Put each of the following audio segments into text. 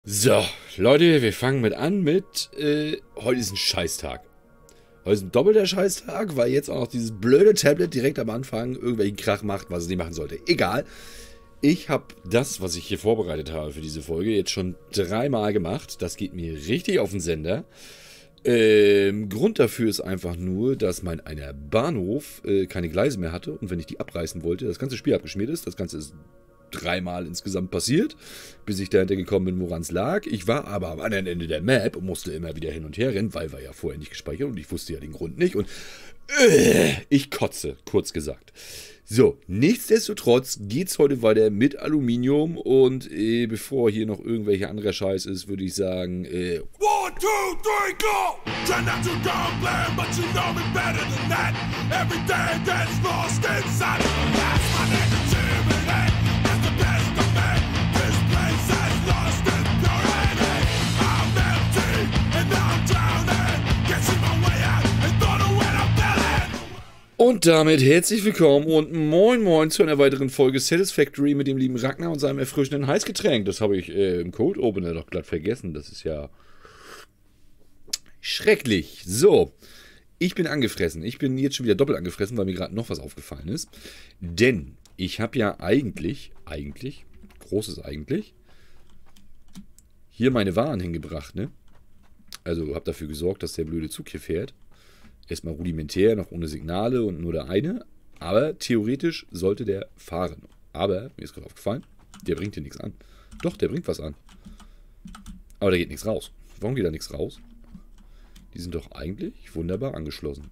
So, Leute, wir fangen an mit, heute ist ein Scheißtag. Heute ist ein doppelter Scheißtag, weil jetzt auch noch dieses blöde Tablet direkt am Anfang irgendwelchen Krach macht, was es nicht machen sollte. Egal. Ich habe das, was ich hier vorbereitet habe für diese Folge, jetzt schon 3-mal gemacht. Das geht mir richtig auf den Sender. Grund dafür ist einfach nur, dass mein einer Bahnhof keine Gleise mehr hatte und wenn ich die abreißen wollte, das ganze Spiel abgeschmiert ist. Das Ganze ist 3-mal insgesamt passiert, bis ich dahinter gekommen bin, woran es lag. Ich war aber am anderen Ende der Map und musste immer wieder hin und her rennen, weil war ja vorher nicht gespeichert und ich wusste ja den Grund nicht und ich kotze, kurz gesagt. So, nichtsdestotrotz geht's heute weiter mit Aluminium und bevor hier noch irgendwelcher anderer Scheiß ist, würde ich sagen, 1, 2, 3, go! Try not to go blame, but you know me better than that. Every day gets lost inside. That's my negativity. It's the best of me. This place has lost its purity. I'm empty and I'm drowning. Can't see my way out and don't know when I'm feeling. Und damit herzlich willkommen und moin moin zu einer weiteren Folge Satisfactory mit dem lieben Ragnar und seinem erfrischenden Heißgetränk. Das habe ich im Code Opener doch glatt vergessen. Das ist ja schrecklich. So, ich bin angefressen. Ich bin jetzt schon wieder doppelt angefressen, weil mir gerade noch was aufgefallen ist. Denn ich habe ja eigentlich, großes eigentlich, hier meine Waren hingebracht, ne? Also habe dafür gesorgt, dass der blöde Zug hier fährt. Erstmal rudimentär, noch ohne Signale und nur der eine. Aber theoretisch sollte der fahren. Aber, mir ist gerade aufgefallen, der bringt hier nichts an. Doch, der bringt was an. Aber da geht nichts raus. Warum geht da nichts raus? Die sind doch eigentlich wunderbar angeschlossen.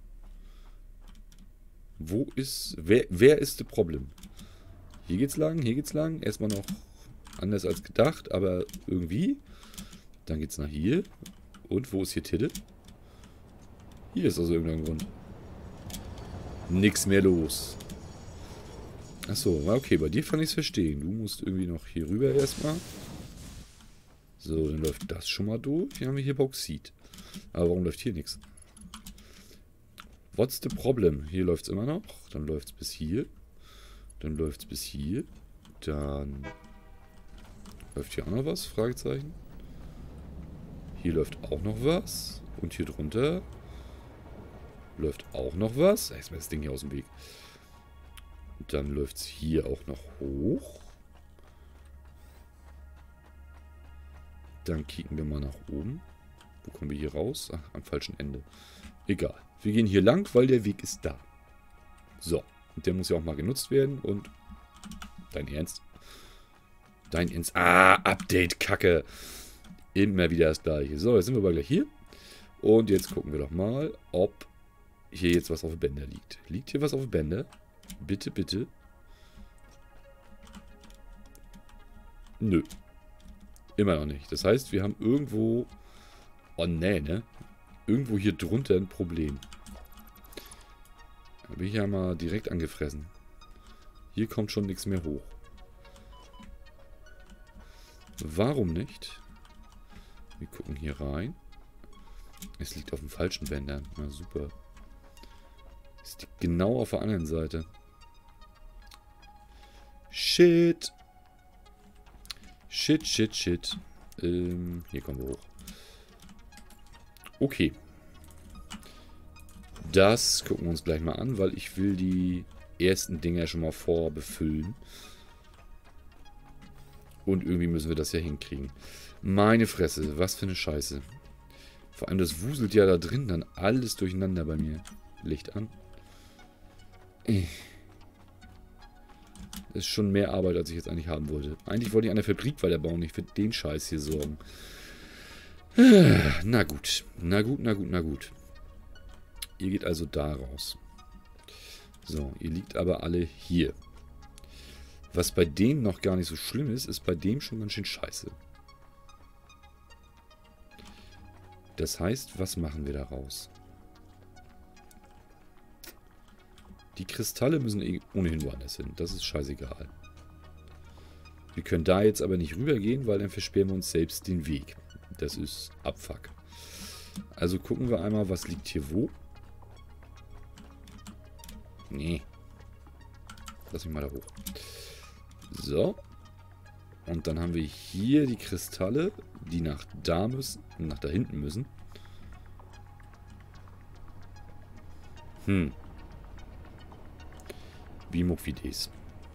Wo ist... Wer ist das Problem? Hier geht's lang, hier geht's lang. Erstmal noch anders als gedacht, aber irgendwie. Dann geht's nach hier. Und wo ist hier Titte? Hier ist also irgendein Grund. Nix mehr los. Achso, okay, bei dir kann ich es verstehen. Du musst irgendwie noch hier rüber erstmal. So, dann läuft das schon mal durch. Hier haben wir hier Bauxit. Aber warum läuft hier nichts? What's the problem? Hier läuft es immer noch. Dann läuft es bis hier. Dann läuft es bis hier. Dann läuft hier auch noch was? Fragezeichen. Hier läuft auch noch was. Und hier drunter läuft auch noch was. Erstmal das Ding hier aus dem Weg. Dann läuft es hier auch noch hoch. Dann kicken wir mal nach oben. Wo kommen wir hier raus? Ach, am falschen Ende. Egal. Wir gehen hier lang, weil der Weg ist da. So. Und der muss ja auch mal genutzt werden. Und dein Ernst? Dein Ernst? Ah, Update-Kacke. Immer wieder das gleiche. So, jetzt sind wir aber gleich hier. Und jetzt gucken wir doch mal, ob hier jetzt was auf den Bänder liegt. Liegt hier was auf den Bänder? Bitte, bitte. Nö. Immer noch nicht. Das heißt, wir haben irgendwo... Oh nee, ne? Irgendwo hier drunter ein Problem. Da bin ich ja mal direkt angefressen. Hier kommt schon nichts mehr hoch. Warum nicht? Wir gucken hier rein. Es liegt auf dem falschen Bänder. Na super. Es liegt genau auf der anderen Seite. Shit. Shit, shit, shit. Hier kommen wir hoch. Okay. Das gucken wir uns gleich mal an, weil ich will die ersten Dinger schon mal vorbefüllen. Und irgendwie müssen wir das ja hinkriegen. Meine Fresse, was für eine Scheiße. Vor allem das wuselt ja da drin dann alles durcheinander bei mir. Licht an. Das ist schon mehr Arbeit, als ich jetzt eigentlich haben wollte. Eigentlich wollte ich an der Fabrik weiterbauen, nicht für den Scheiß hier sorgen. Na gut. Na gut, na gut, na gut. Ihr geht also da raus. So, ihr liegt aber alle hier. Was bei denen noch gar nicht so schlimm ist, ist bei dem schon ganz schön scheiße. Das heißt, was machen wir daraus? Die Kristalle müssen ohnehin woanders hin. Das ist scheißegal. Wir können da jetzt aber nicht rübergehen, weil dann versperren wir uns selbst den Weg. Das ist Abfuck. Also gucken wir einmal, was liegt hier wo. Nee. Lass mich mal da hoch. So. Und dann haben wir hier die Kristalle, die nach da müssen, nach da hinten müssen. Bimokvides.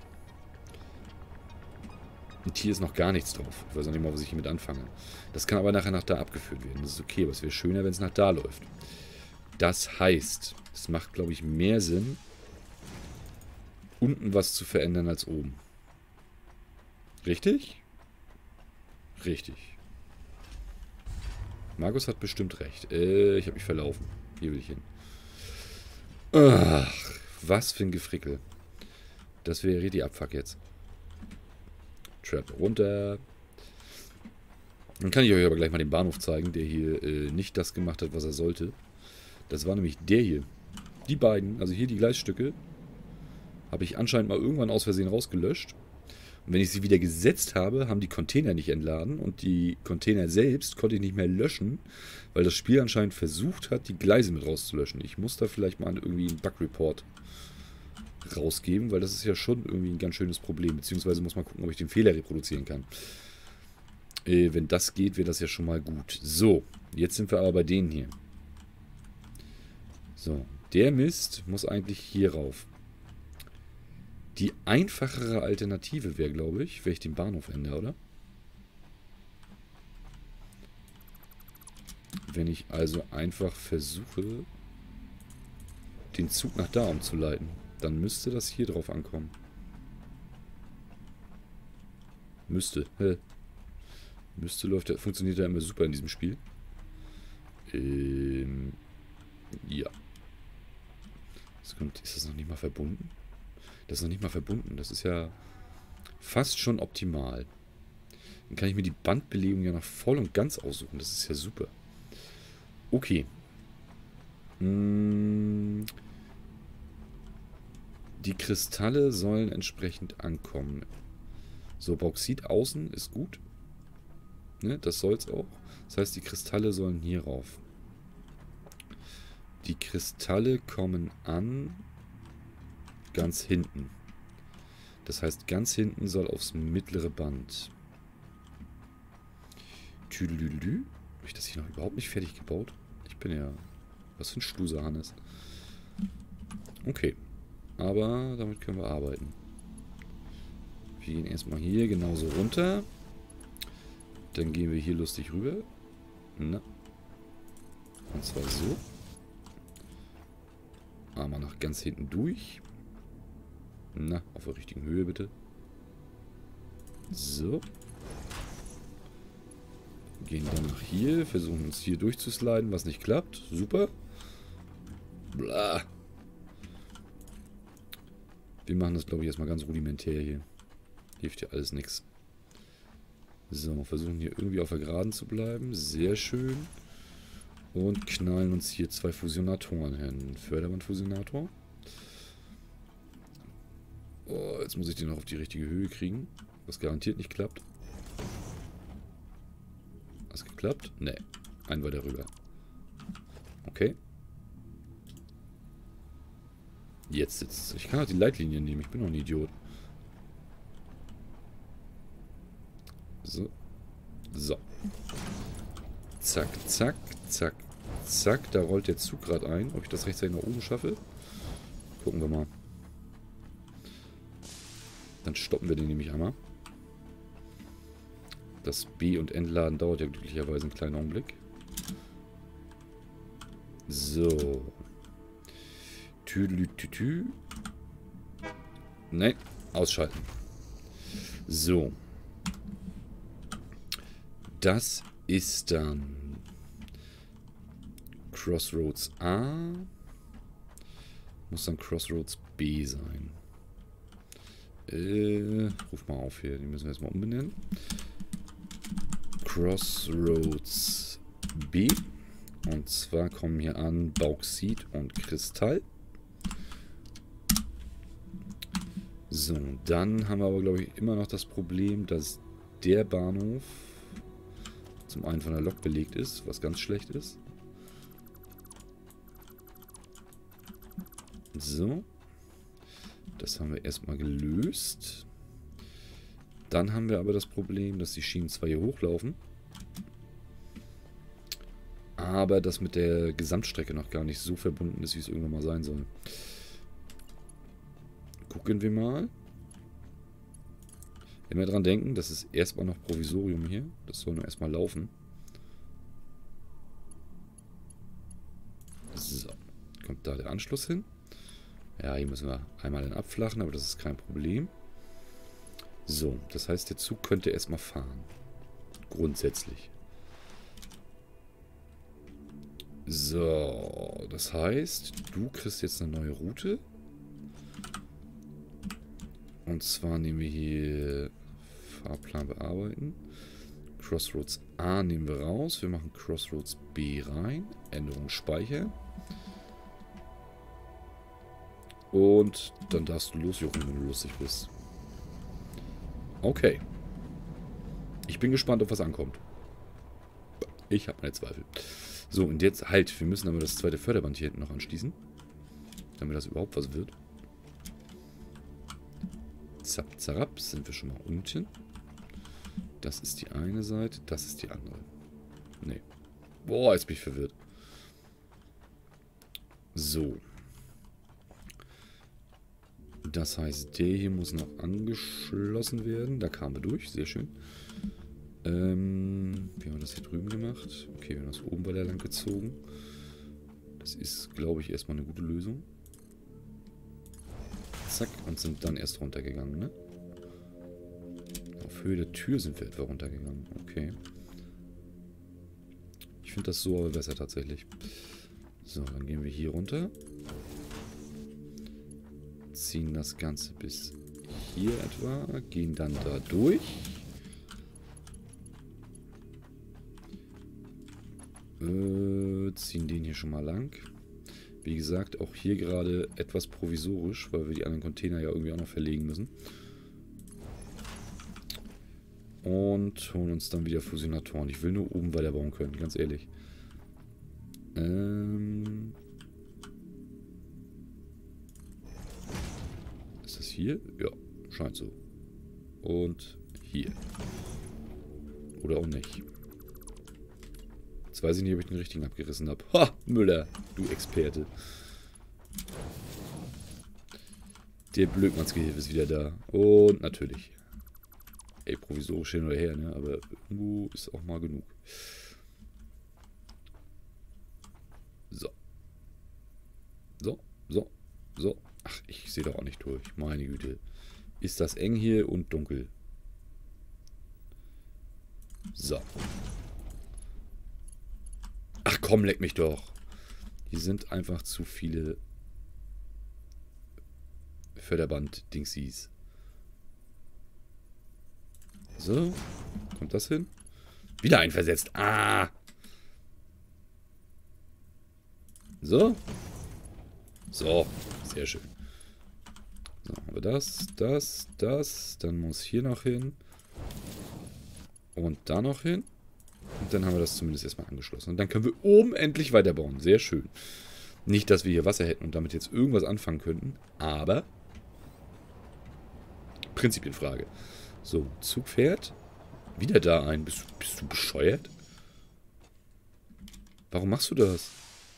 Und hier ist noch gar nichts drauf. Ich weiß auch nicht mal, was ich hiermit anfange. Das kann aber nachher nach da abgeführt werden. Das ist okay, aber es wäre schöner, wenn es nach da läuft. Das heißt, es macht, glaube ich, mehr Sinn, unten was zu verändern als oben. Richtig? Richtig. Markus hat bestimmt recht. Ich habe mich verlaufen. Hier will ich hin. Ach, was für ein Gefrickel. Das wäre richtig Abfuck jetzt. Trap runter. Dann kann ich euch aber gleich mal den Bahnhof zeigen, der hier nicht das gemacht hat, was er sollte. Das war nämlich der hier. Die beiden, also hier die Gleisstücke, habe ich anscheinend mal irgendwann aus Versehen rausgelöscht. Und wenn ich sie wieder gesetzt habe, haben die Container nicht entladen. Und die Container selbst konnte ich nicht mehr löschen, weil das Spiel anscheinend versucht hat, die Gleise mit rauszulöschen. Ich muss da vielleicht mal irgendwie einen Bug-Report rausgeben, weil das ist ja schon irgendwie ein ganz schönes Problem. Beziehungsweise muss man gucken, ob ich den Fehler reproduzieren kann. Wenn das geht, wäre das ja schon mal gut. So, jetzt sind wir aber bei denen hier. So, der Mist muss eigentlich hier rauf. Die einfachere Alternative wäre, glaube ich, wenn ich den Bahnhof ändere, oder? Wenn ich also einfach versuche, den Zug nach da umzuleiten, dann müsste das hier drauf ankommen. Müsste. Müsste funktioniert ja immer super in diesem Spiel. Ja. Ist das noch nicht mal verbunden? Das ist noch nicht mal verbunden. Das ist ja fast schon optimal. Dann kann ich mir die Bandbelegung ja noch voll und ganz aussuchen. Das ist ja super. Okay. Die Kristalle sollen entsprechend ankommen. So, Bauxit außen ist gut. Ne, das soll es auch. Das heißt, die Kristalle sollen hier rauf. Die Kristalle kommen an ganz hinten. Das heißt, ganz hinten soll aufs mittlere Band. Tüdelüdelü. Habe ich das hier noch überhaupt nicht fertig gebaut? Ich bin ja... Was für ein Stuser, Hannes. Okay. Aber damit können wir arbeiten. Wir gehen erstmal hier genauso runter. Dann gehen wir hier lustig rüber. Na. Und zwar so. Einmal nach ganz hinten durch. Na, auf der richtigen Höhe bitte. So. Gehen dann nach hier. Versuchen uns hier durchzusliden, was nicht klappt. Super. Blah. Wir machen das, glaube ich, erstmal ganz rudimentär hier. Hilft ja alles nichts. So, versuchen hier irgendwie auf der Geraden zu bleiben. Sehr schön. Und knallen uns hier 2 Fusionatoren hin. Förderbandfusionator. Oh, jetzt muss ich den noch auf die richtige Höhe kriegen. Was garantiert nicht klappt. Hast geklappt? Ne. Ein weiter rüber. Okay. Jetzt sitzt es. Ich kann auch die Leitlinie nehmen. Ich bin doch ein Idiot. So. So. Zack, zack, zack, zack. Da rollt der Zug gerade ein. Ob ich das rechtzeitig nach oben schaffe? Gucken wir mal. Dann stoppen wir den nämlich einmal. Das B- und Entladen dauert ja glücklicherweise einen kleinen Augenblick. So. Tüdelütütü. Nein, ausschalten. So. Das ist dann Crossroads A. Muss dann Crossroads B sein. Ruf mal auf hier. Die müssen wir erstmal umbenennen. Crossroads B. Und zwar kommen hier an Bauxit und Kristall. So, dann haben wir aber, glaube ich, immer noch das Problem, dass der Bahnhof zum einen von der Lok belegt ist, was ganz schlecht ist. So. Das haben wir erstmal gelöst. Dann haben wir aber das Problem, dass die Schienen zwar hier hochlaufen, aber das mit der Gesamtstrecke noch gar nicht so verbunden ist, wie es irgendwann mal sein soll. Gucken wir mal. Immer dran denken, das ist erstmal noch Provisorium hier. Das soll nur erstmal laufen. So, kommt da der Anschluss hin. Ja, hier müssen wir einmal den abflachen, aber das ist kein Problem. So, das heißt, der Zug könnte erstmal fahren. Grundsätzlich. So, das heißt, du kriegst jetzt eine neue Route. Und zwar nehmen wir hier Fahrplan bearbeiten. Crossroads A nehmen wir raus. Wir machen Crossroads B rein. Änderung speichern. Und dann darfst du losjucken, wenn du lustig bist. Okay. Ich bin gespannt, ob was ankommt. Ich habe meine Zweifel. So, und jetzt halt. Wir müssen aber das zweite Förderband hier hinten noch anschließen. Damit das überhaupt was wird. Zap, zarab, sind wir schon mal unten. Das ist die eine Seite, das ist die andere. Nee. Boah, jetzt bin ich verwirrt. So. Das heißt, der hier muss noch angeschlossen werden. Da kamen wir durch, sehr schön. Wie haben wir das hier drüben gemacht? Okay, wir haben das oben weiter lang gezogen. Das ist, glaube ich, erstmal eine gute Lösung. Zack, und sind dann erst runtergegangen, ne? Auf Höhe der Tür sind wir etwa runtergegangen. Okay. Ich finde das so aber besser tatsächlich. So, dann gehen wir hier runter. Ziehen das Ganze bis hier etwa. Gehen dann da durch. Ziehen den hier schon mal lang. Wie gesagt, auch hier gerade etwas provisorisch, weil wir die anderen Container ja irgendwie auch noch verlegen müssen. Und holen uns dann wieder Fusionatoren. Ich will nur oben weiterbauen können, ganz ehrlich. Ist das hier? Ja, scheint so. Und hier. Oder auch nicht. Jetzt weiß ich nicht, ob ich den richtigen abgerissen habe. Ha, Müller, du Experte. Der Blödmannsgehilfe ist wieder da. Und natürlich. Ey, provisorisch hin oder her, ne? Aber irgendwo ist auch mal genug. So. So, so, so. Ach, ich sehe doch auch nicht durch. Meine Güte. Ist das eng hier und dunkel. So. Ach komm, leck mich doch. Hier sind einfach zu viele Förderband-Dingsies. So. Kommt das hin? Wieder einversetzt. Ah. So. So. Sehr schön. So, haben wir das, das. Dann muss hier noch hin. Und da noch hin. Und dann haben wir das zumindest erstmal angeschlossen. Und dann können wir oben endlich weiterbauen. Sehr schön. Nicht, dass wir hier Wasser hätten und damit jetzt irgendwas anfangen könnten. Aber Prinzipienfrage. So, Zug fährt. Wieder da ein. Bist du bescheuert? Warum machst du das?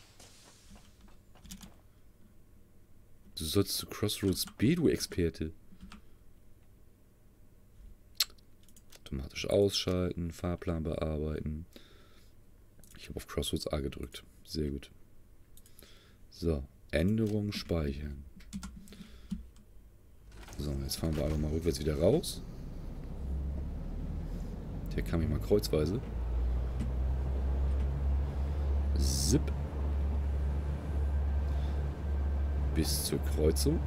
Du sollst zu Crossroads B, du Experte. Automatisch ausschalten, Fahrplan bearbeiten. Ich habe auf Crossroads A gedrückt. Sehr gut. So, Änderungen speichern. So, jetzt fahren wir einfach mal rückwärts wieder raus. Der kam hier mal kreuzweise. Zip. Bis zur Kreuzung.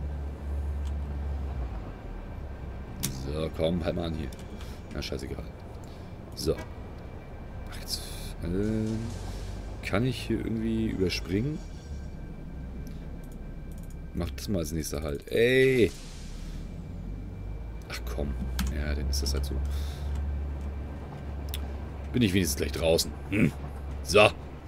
So, komm, halt mal an hier. Na, scheißegal. So. Ach, jetzt. Kann ich hier irgendwie überspringen? Mach das mal als nächster Halt. Ey! Ach komm. Ja, dann ist das halt so. Bin ich wenigstens gleich draußen. Hm? So.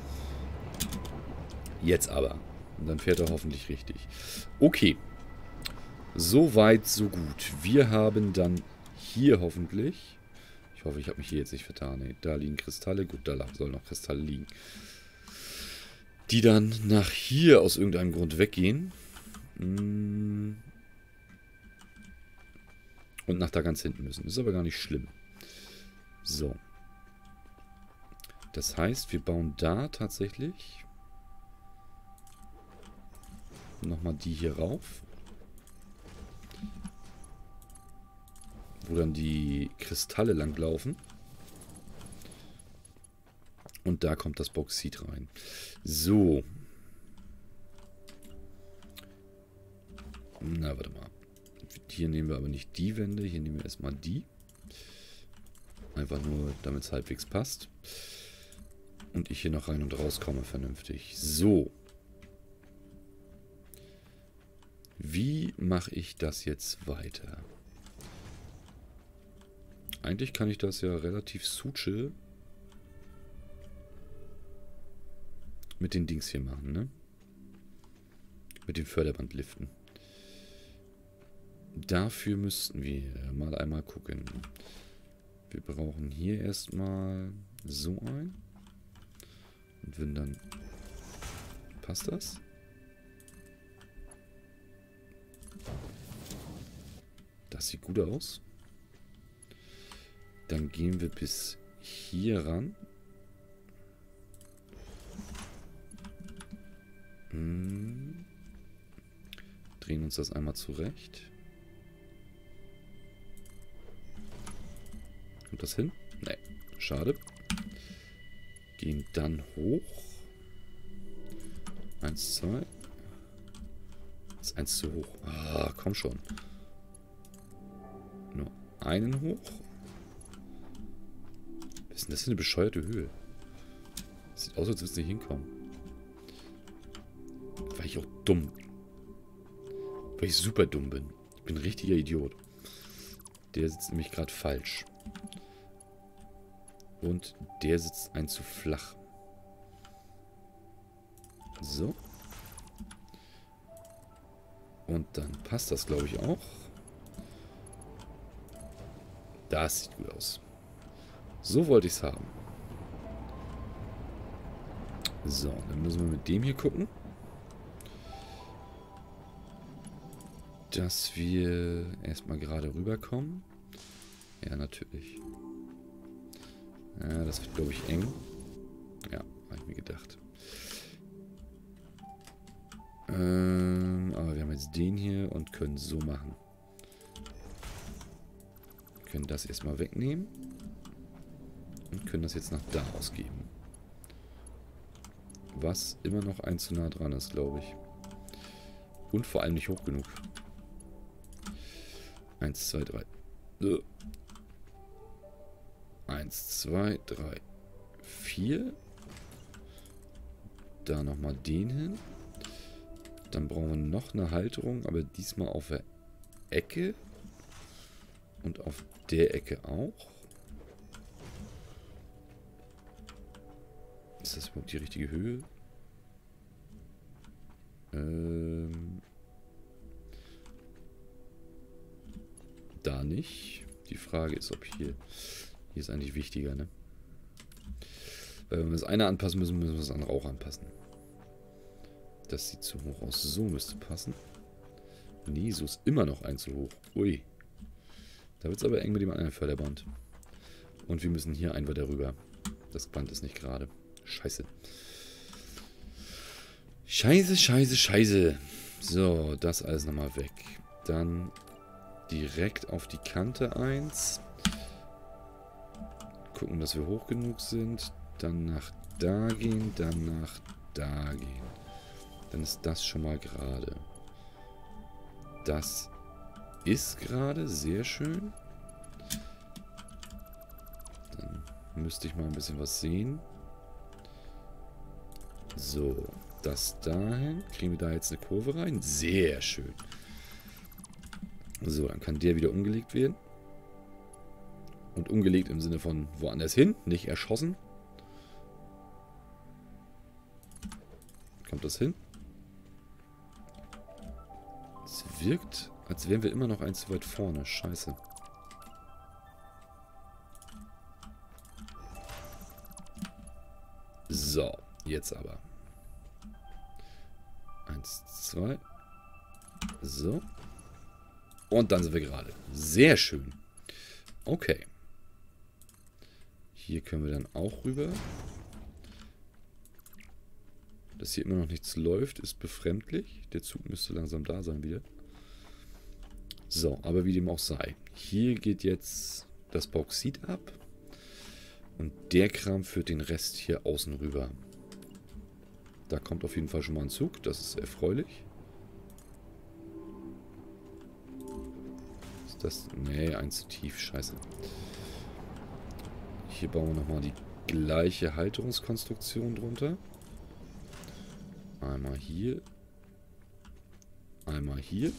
Jetzt aber. Und dann fährt er hoffentlich richtig. Okay. So weit, so gut. Wir haben dann hier hoffentlich. Ich hoffe, ich habe mich hier jetzt nicht vertan. Nee, da liegen Kristalle. Gut, da sollen noch Kristalle liegen. Die dann nach hier aus irgendeinem Grund weggehen. Und nach da ganz hinten müssen. Ist aber gar nicht schlimm. So. Das heißt, wir bauen da tatsächlich nochmal die hier rauf. Wo dann die Kristalle langlaufen. Und da kommt das Bauxit rein. So. Na, warte mal. Hier nehmen wir aber nicht die Wände. Hier nehmen wir erstmal die. Einfach nur, damit es halbwegs passt. Und ich hier noch rein und raus komme vernünftig. So. Wie mache ich das jetzt weiter? Eigentlich kann ich das ja relativ suche mit den Dings hier machen, ne? Mit den Förderbandliften. Dafür müssten wir mal einmal gucken. Wir brauchen hier erstmal so ein. Und wenn dann... Passt das? Das sieht gut aus. Dann gehen wir bis hier ran. Drehen uns das einmal zurecht. Kommt das hin? Nee, schade. Gehen dann hoch. 1, 2. Das ist 1 zu hoch. Ah, komm schon. Nur einen hoch. Was ist denn das für eine bescheuerte Höhe? Sieht aus, als würde es nicht hinkommen. Weil ich auch dumm. Weil ich super dumm bin. Ich bin ein richtiger Idiot. Der sitzt nämlich gerade falsch. Und der sitzt ein zu flach. So. Und dann passt das, glaube ich, auch. Das sieht gut aus. So wollte ich es haben. So, dann müssen wir mit dem hier gucken. Dass wir erstmal gerade rüberkommen. Ja, natürlich. Ja, das wird, glaube ich, eng. Ja, habe ich mir gedacht. Aber wir haben jetzt den hier und können so machen. Wir können das erstmal wegnehmen. Und können das jetzt nach da ausgeben. Was immer noch ein zu nah dran ist, glaube ich. Und vor allem nicht hoch genug. 1, 2, 3. 1, 2, 3, 4. Da nochmal den hin. Dann brauchen wir noch eine Halterung, aber diesmal auf der Ecke. Und auf der Ecke auch. Ist das überhaupt die richtige Höhe? Da nicht. Die Frage ist, ob hier... Hier ist eigentlich wichtiger, ne? Weil wenn wir das eine anpassen müssen, müssen wir das andere auch anpassen. Das sieht zu hoch aus. So müsste passen. Nee, so ist immer noch ein zu hoch. Ui. Da wird es aber eng mit dem anderen Förderband. Und wir müssen hier ein weiter rüber. Das Band ist nicht gerade. Scheiße. Scheiße, scheiße, scheiße. So, das alles nochmal weg. Dann direkt auf die Kante 1. Gucken, dass wir hoch genug sind. Dann nach da gehen, dann nach da gehen. Dann ist das schon mal gerade. Das ist gerade sehr schön. Dann müsste ich mal ein bisschen was sehen. So, das dahin. Kriegen wir da jetzt eine Kurve rein? Sehr schön. So, dann kann der wieder umgelegt werden. Und umgelegt im Sinne von woanders hin, nicht erschossen. Kommt das hin? Es wirkt, als wären wir immer noch eins zu weit vorne. Scheiße. So, jetzt aber. 1, 2. So. Und dann sind wir gerade. Sehr schön. Okay. Hier können wir dann auch rüber. Dass hier immer noch nichts läuft, ist befremdlich. Der Zug müsste langsam da sein wieder. So, aber wie dem auch sei. Hier geht jetzt das Bauxit ab. Und der Kram führt den Rest hier außen rüber. Da kommt auf jeden Fall schon mal ein Zug. Das ist erfreulich. Ist das... Nee, eins zu tief. Scheiße. Hier bauen wir nochmal die gleiche Halterungskonstruktion drunter. Einmal hier. Einmal hier.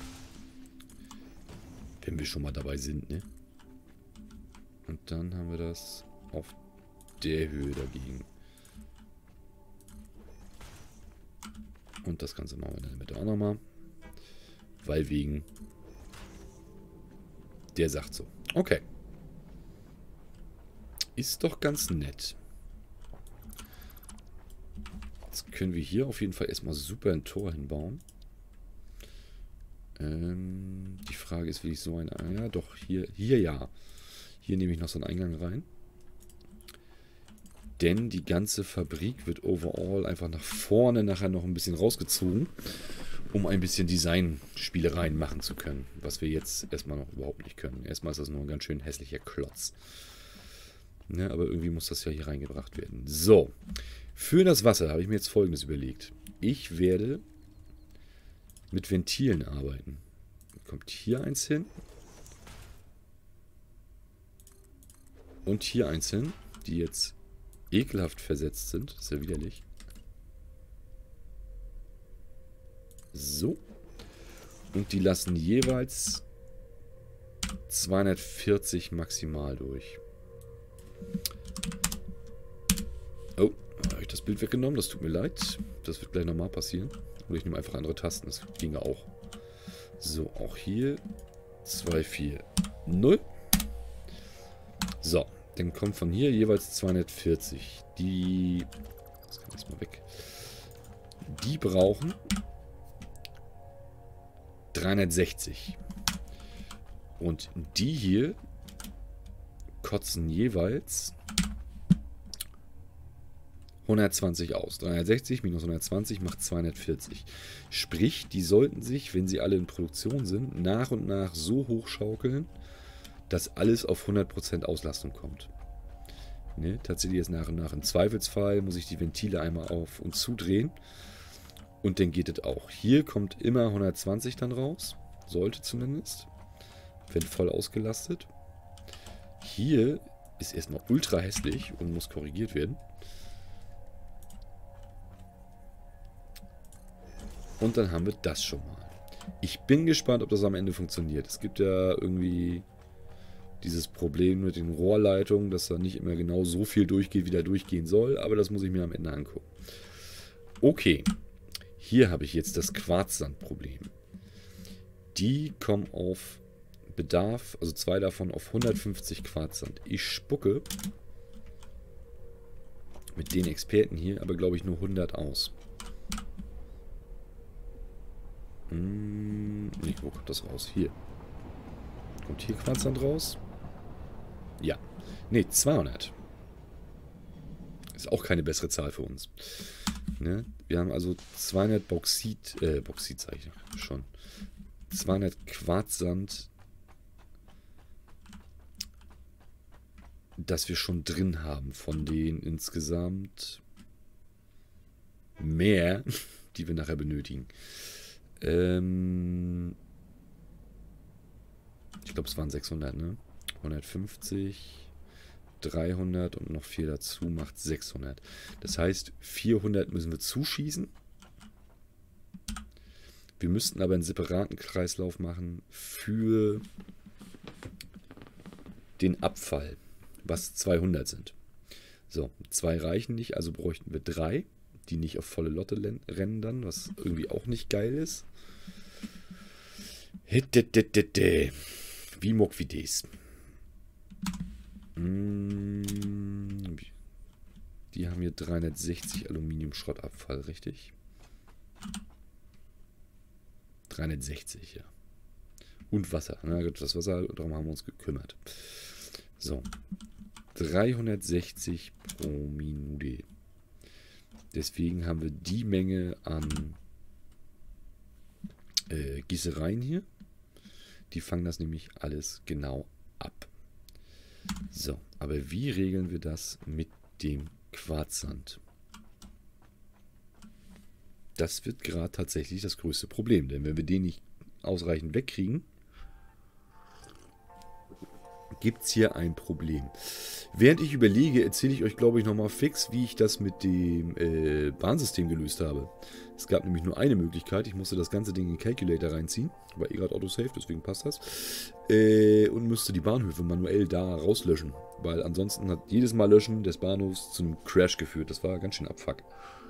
Wenn wir schon mal dabei sind, ne? Und dann haben wir das auf der Höhe dagegen. Und das Ganze machen wir in der Mitte auch nochmal. Weil wegen... Der sagt so. Okay. Ist doch ganz nett. Jetzt können wir hier auf jeden Fall erstmal super ein Tor hinbauen. Die Frage ist, will ich so ein... Ja, doch, hier ja. Hier nehme ich noch so einen Eingang rein. Denn die ganze Fabrik wird overall einfach nach vorne nachher noch ein bisschen rausgezogen, um ein bisschen Designspielereien machen zu können. Was wir jetzt erstmal noch überhaupt nicht können. Erstmal ist das nur ein ganz schön hässlicher Klotz. Ne, aber irgendwie muss das ja hier reingebracht werden. So. Für das Wasser habe ich mir jetzt Folgendes überlegt. Ich werde mit Ventilen arbeiten. Kommt hier eins hin. Und hier eins hin, die jetzt ekelhaft versetzt sind. Das ist ja widerlich. So. Und die lassen jeweils 240 maximal durch. Oh, habe ich das Bild weggenommen? Das tut mir leid. Das wird gleich nochmal passieren. Oder ich nehme einfach andere Tasten. Das ginge auch. So, auch hier 2, 4, 0. So, dann kommt von hier jeweils 240. Die... Das kann jetzt mal weg. Die brauchen 360. Und die hier kotzen jeweils 120 aus. 360 minus 120 macht 240. Sprich, die sollten sich, wenn sie alle in Produktion sind, nach und nach so hochschaukeln, dass alles auf 100% Auslastung kommt. Ne? Tatsächlich jetzt nach und nach. Im Zweifelsfall muss ich die Ventile einmal auf und zudrehen. Und dann geht es auch. Hier kommt immer 120 dann raus. Sollte zumindest. Wenn voll ausgelastet. Hier ist erstmal ultra hässlich und muss korrigiert werden. Und dann haben wir das schon mal. Ich bin gespannt, ob das am Ende funktioniert. Es gibt ja irgendwie dieses Problem mit den Rohrleitungen, dass da nicht immer genau so viel durchgeht, wie da durchgehen soll. Aber das muss ich mir am Ende angucken. Okay. Hier habe ich jetzt das Quarzsandproblem. Die kommen auf Bedarf, also 2 davon auf 150 Quarzsand. Ich spucke mit den Experten hier aber, glaube ich, nur 100 aus. Nee, wo kommt das raus? Hier. Kommt hier Quarzsand raus? Ja. Nee, 200. Ist auch keine bessere Zahl für uns. Ne? Wir haben also 200 Bauxit sage ich schon. 200 Quarzsand, das wir schon drin haben von den insgesamt mehr, die wir nachher benötigen. Ich glaube, es waren 600, ne? 150, 300 und noch 4 dazu macht 600. Das heißt, 400 müssen wir zuschießen. Wir müssten aber einen separaten Kreislauf machen für den Abfall, was 200 sind. So, 2 reichen nicht, also bräuchten wir 3, die nicht auf volle Lotte rennen dann, was irgendwie auch nicht geil ist. Wie muck wie des. Die haben hier 360 Aluminiumschrottabfall, richtig? 360, ja. Und Wasser. Na gut, das Wasser, darum haben wir uns gekümmert. So. 360 pro Minute. Deswegen haben wir die Menge an Gießereien hier. Die fangen das nämlich alles genau ab. So, aber wie regeln wir das mit dem Quarzsand? Das wird gerade tatsächlich das größte Problem, denn wenn wir den nicht ausreichend wegkriegen, gibt es hier ein Problem. Während ich überlege, erzähle ich euch, glaube ich, nochmal fix, wie ich das mit dem Bahnsystem gelöst habe. Es gab nämlich nur eine Möglichkeit. Ich musste das ganze Ding in den Calculator reinziehen. War eh gerade Autosave, deswegen passt das. Und musste die Bahnhöfe manuell da rauslöschen. Weil ansonsten hat jedes Mal Löschen des Bahnhofs zu einem Crash geführt. Das war ganz schön Abfuck.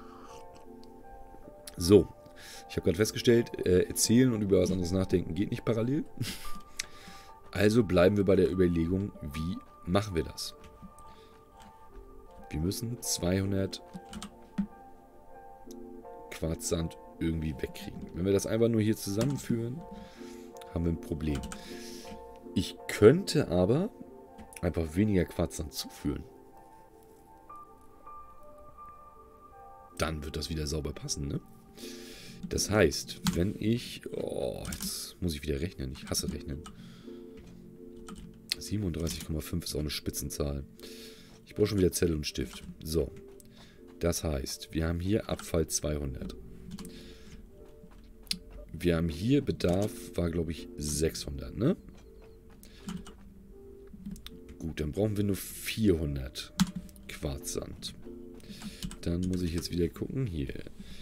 So, ich habe gerade festgestellt, erzählen und über was anderes nachdenken geht nicht parallel. Also bleiben wir bei der Überlegung, wie machen wir das? Wir müssen 200 Quarzsand irgendwie wegkriegen. Wenn wir das einfach nur hier zusammenführen, haben wir ein Problem. Ich könnte aber einfach weniger Quarzsand zuführen. Dann wird das wieder sauber passen, ne? Das heißt, wenn ich... Oh, jetzt muss ich wieder rechnen. Ich hasse rechnen. 37,5 ist auch eine Spitzenzahl. Ich brauche schon wieder Zettel und Stift. So. Das heißt, wir haben hier Abfall 200. Wir haben hier Bedarf, war glaube ich 600, ne? Gut, dann brauchen wir nur 400 Quarzsand. Dann muss ich jetzt wieder gucken. Hier.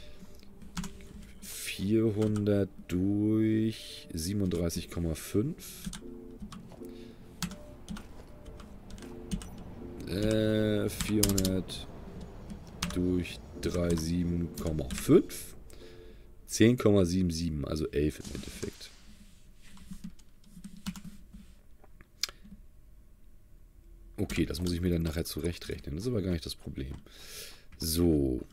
400 durch 37,5. 400 durch 37,5. 10,77, also 11 im Endeffekt. Okay, das muss ich mir dann nachher zurechtrechnen. Das ist aber gar nicht das Problem. So.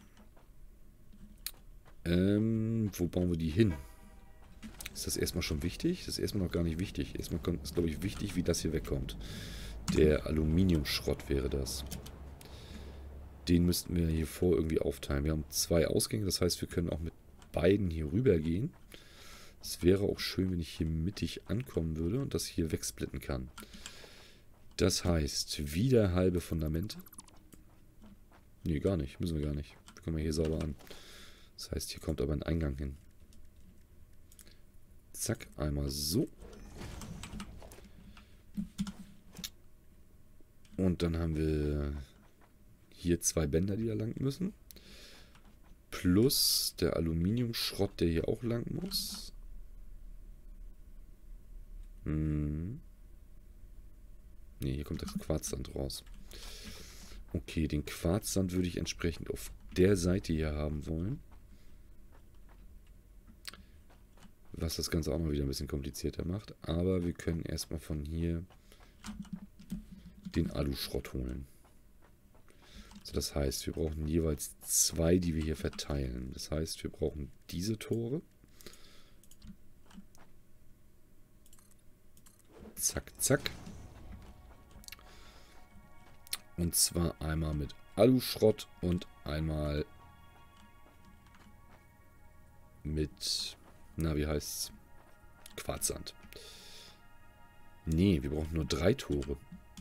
Wo bauen wir die hin? Ist das erstmal schon wichtig? Das ist erstmal noch gar nicht wichtig. Erstmal ist, glaube ich, wichtig, wie das hier wegkommt. Der Aluminiumschrott wäre das. Den müssten wir hier vor irgendwie aufteilen. Wir haben 2 Ausgänge, das heißt, wir können auch mit beiden hier rüber gehen. Es wäre auch schön, wenn ich hier mittig ankommen würde und das hier wegsplitten kann. Das heißt, wieder halbe Fundamente. Nee, gar nicht. Müssen wir gar nicht. Wir kommen hier sauber an. Das heißt, hier kommt aber ein Eingang hin. Zack, einmal so. Und dann haben wir hier 2 Bänder, die da lang müssen. Plus der Aluminiumschrott, der hier auch lang muss. Ne, hier kommt das Quarzsand raus. Okay, den Quarzsand würde ich entsprechend auf der Seite hier haben wollen. Was das Ganze auch noch wieder ein bisschen komplizierter macht. Aber wir können erstmal von hier den Aluschrott holen. So, das heißt, wir brauchen jeweils 2, die wir hier verteilen. Das heißt, wir brauchen diese Tore. Zack, zack. Und zwar einmal mit Aluschrott und einmal mit, na, wie heißt's? Quarzsand. Nee, wir brauchen nur 3 Tore.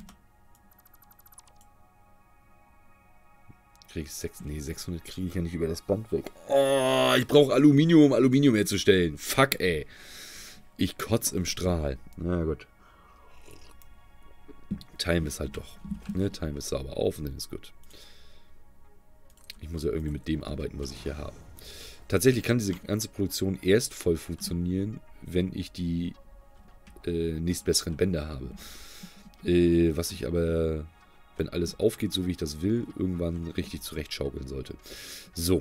Kriege ich 600 kriege ich ja nicht über das Band weg. Oh, ich brauche Aluminium, um Aluminium herzustellen. Fuck, ey. Ich kotze im Strahl. Na gut. Teilen wir es halt doch. Ne, teilen wir es sauber auf und dann ist gut. Ich muss ja irgendwie mit dem arbeiten, was ich hier habe. Tatsächlich kann diese ganze Produktion erst voll funktionieren, wenn ich die nächstbesseren Bänder habe. Was ich aber, wenn alles aufgeht, so wie ich das will, irgendwann richtig zurechtschaukeln sollte. So.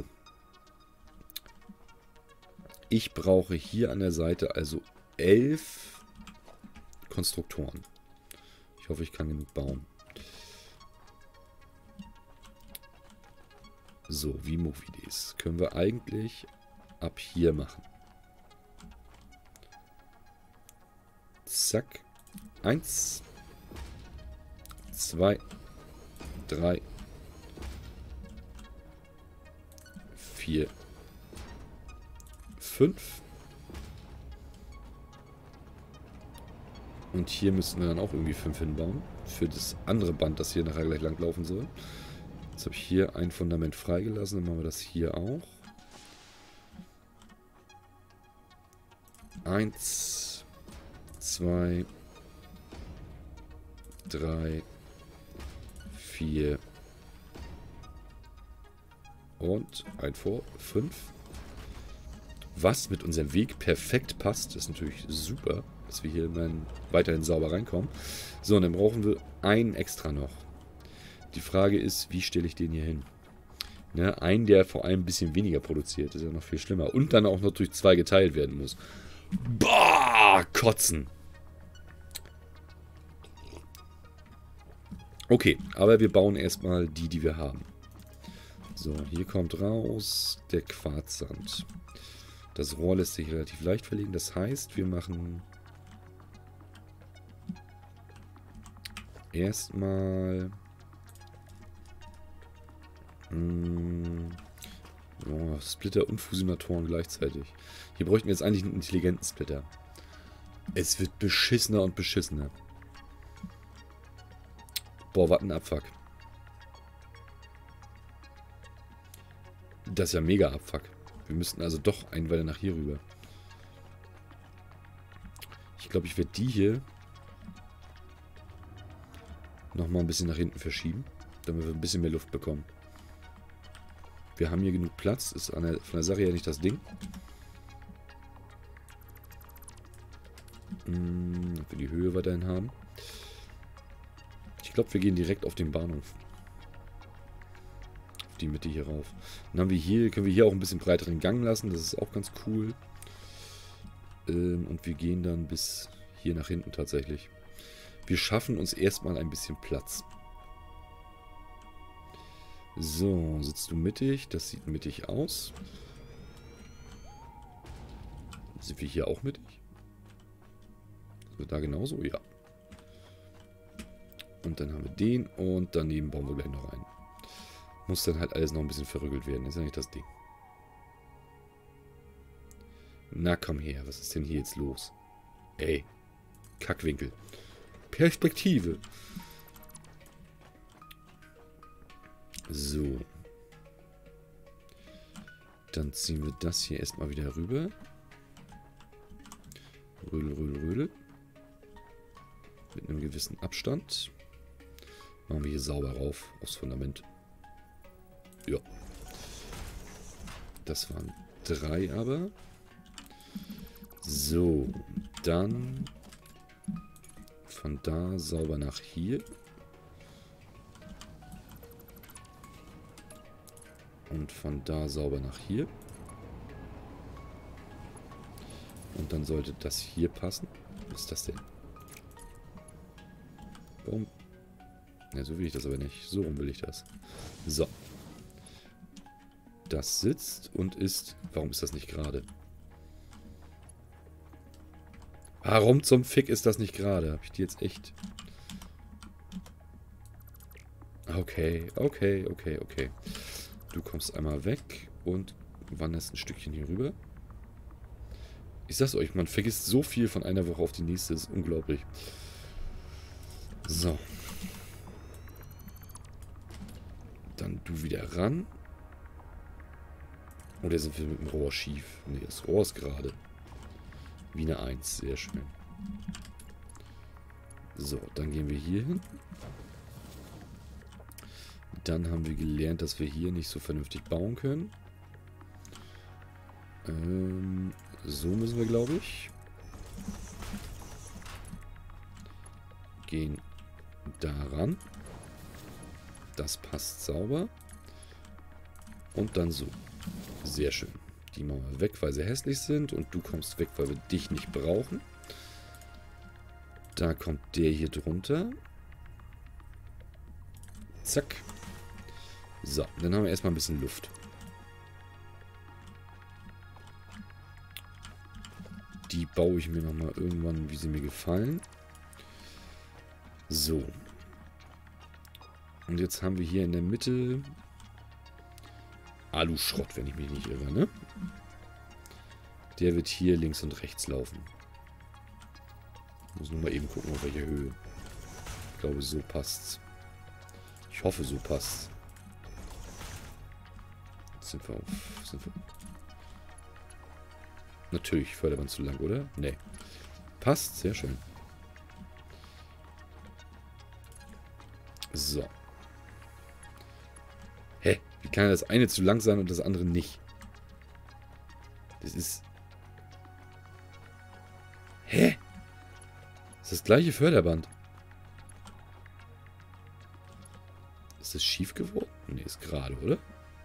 Ich brauche hier an der Seite also 11 Konstruktoren. Ich hoffe, ich kann genug bauen. So, wie Movides. Können wir eigentlich ab hier machen. Zack. 1, 2, 3, 4, 5. Und hier müssten wir dann auch irgendwie 5 hinbauen. Für das andere Band, das hier nachher gleich lang laufen soll. Jetzt habe ich hier ein Fundament freigelassen. Dann machen wir das hier auch. 1, 2, 3, 4 und ein vor 5. Was mit unserem Weg perfekt passt, ist natürlich super, dass wir hier dann weiterhin sauber reinkommen. So, und dann brauchen wir einen extra noch. Die Frage ist, wie stelle ich den hier hin? Ne, einen, der vor allem ein bisschen weniger produziert, ist ja noch viel schlimmer. Und dann auch noch durch 2 geteilt werden muss. Boah, kotzen. Okay, aber wir bauen erstmal die wir haben. So, hier kommt raus der Quarzsand. Das Rohr lässt sich relativ leicht verlegen. Das heißt, wir machen erstmal Splitter und Fusionatoren gleichzeitig. Hier bräuchten wir jetzt eigentlich einen intelligenten Splitter. Es wird beschissener und beschissener. Boah, was ein Abfuck. Das ist ja mega Abfuck. Wir müssten also doch einen weiter nach hier rüber. Ich glaube, ich werde die hier nochmal ein bisschen nach hinten verschieben, damit wir ein bisschen mehr Luft bekommen. Wir haben hier genug Platz. Ist von der Sache her nicht das Ding. Ob wir die Höhe weiterhin haben. Ich glaube, wir gehen direkt auf den Bahnhof. Auf die Mitte hier rauf. Dann haben wir hier, können wir hier auch ein bisschen breiteren Gang lassen. Das ist auch ganz cool. Und wir gehen dann bis hier nach hinten tatsächlich. Wir schaffen uns erstmal ein bisschen Platz. So, sitzt du mittig? Das sieht mittig aus. Sind wir hier auch mittig? Sind wir da genauso? Ja. Und dann haben wir den und daneben bauen wir gleich noch einen. Muss dann halt alles noch ein bisschen verrügelt werden. Das ist ja nicht das Ding. Na komm her, was ist denn hier jetzt los? Ey, Kackwinkel. Perspektive. So. Dann ziehen wir das hier erstmal wieder rüber. Rödel, rödel, rödel. Mit einem gewissen Abstand. Machen wir hier sauber rauf aufs Fundament. Ja. Das waren 3 aber. So. Dann von da sauber nach hier. Und von da sauber nach hier. Und dann sollte das hier passen. Was ist das denn? Warum? Ja, so will ich das aber nicht. So rum will ich das. So. Das sitzt und ist... Warum ist das nicht gerade? Warum zum Fick ist das nicht gerade? Habe ich die jetzt echt... Okay, okay, okay, okay. Du kommst einmal weg und wanderst ein Stückchen hier rüber. Ich sag's euch, man vergisst so viel von einer Woche auf die nächste. Das ist unglaublich. So. Dann du wieder ran. Oder sind wir mit dem Rohr schief? Ne, das Rohr ist gerade. Wie eine 1. Sehr schön. So, dann gehen wir hier hin. Dann haben wir gelernt, dass wir hier nicht so vernünftig bauen können. So müssen wir, glaube ich. Gehen daran. Das passt sauber. Und dann so. Sehr schön. Die machen wir weg, weil sie hässlich sind. Und du kommst weg, weil wir dich nicht brauchen. Da kommt der hier drunter. Zack. So, dann haben wir erstmal ein bisschen Luft. Die baue ich mir nochmal irgendwann, wie sie mir gefallen. So. Und jetzt haben wir hier in der Mitte Aluschrott, wenn ich mich nicht irre, ne? Der wird hier links und rechts laufen. Ich muss nur mal eben gucken, auf welcher Höhe. Ich glaube, so passt's. Ich hoffe, so passt's. Jetzt sind wir auf... Natürlich, Förderband zu lang, oder? Nee. Passt, sehr schön. So. Hä? Wie kann das eine zu lang sein und das andere nicht? Das ist... Hä? Das ist das gleiche Förderband. Ist das schief geworden? Ne, ist gerade, oder?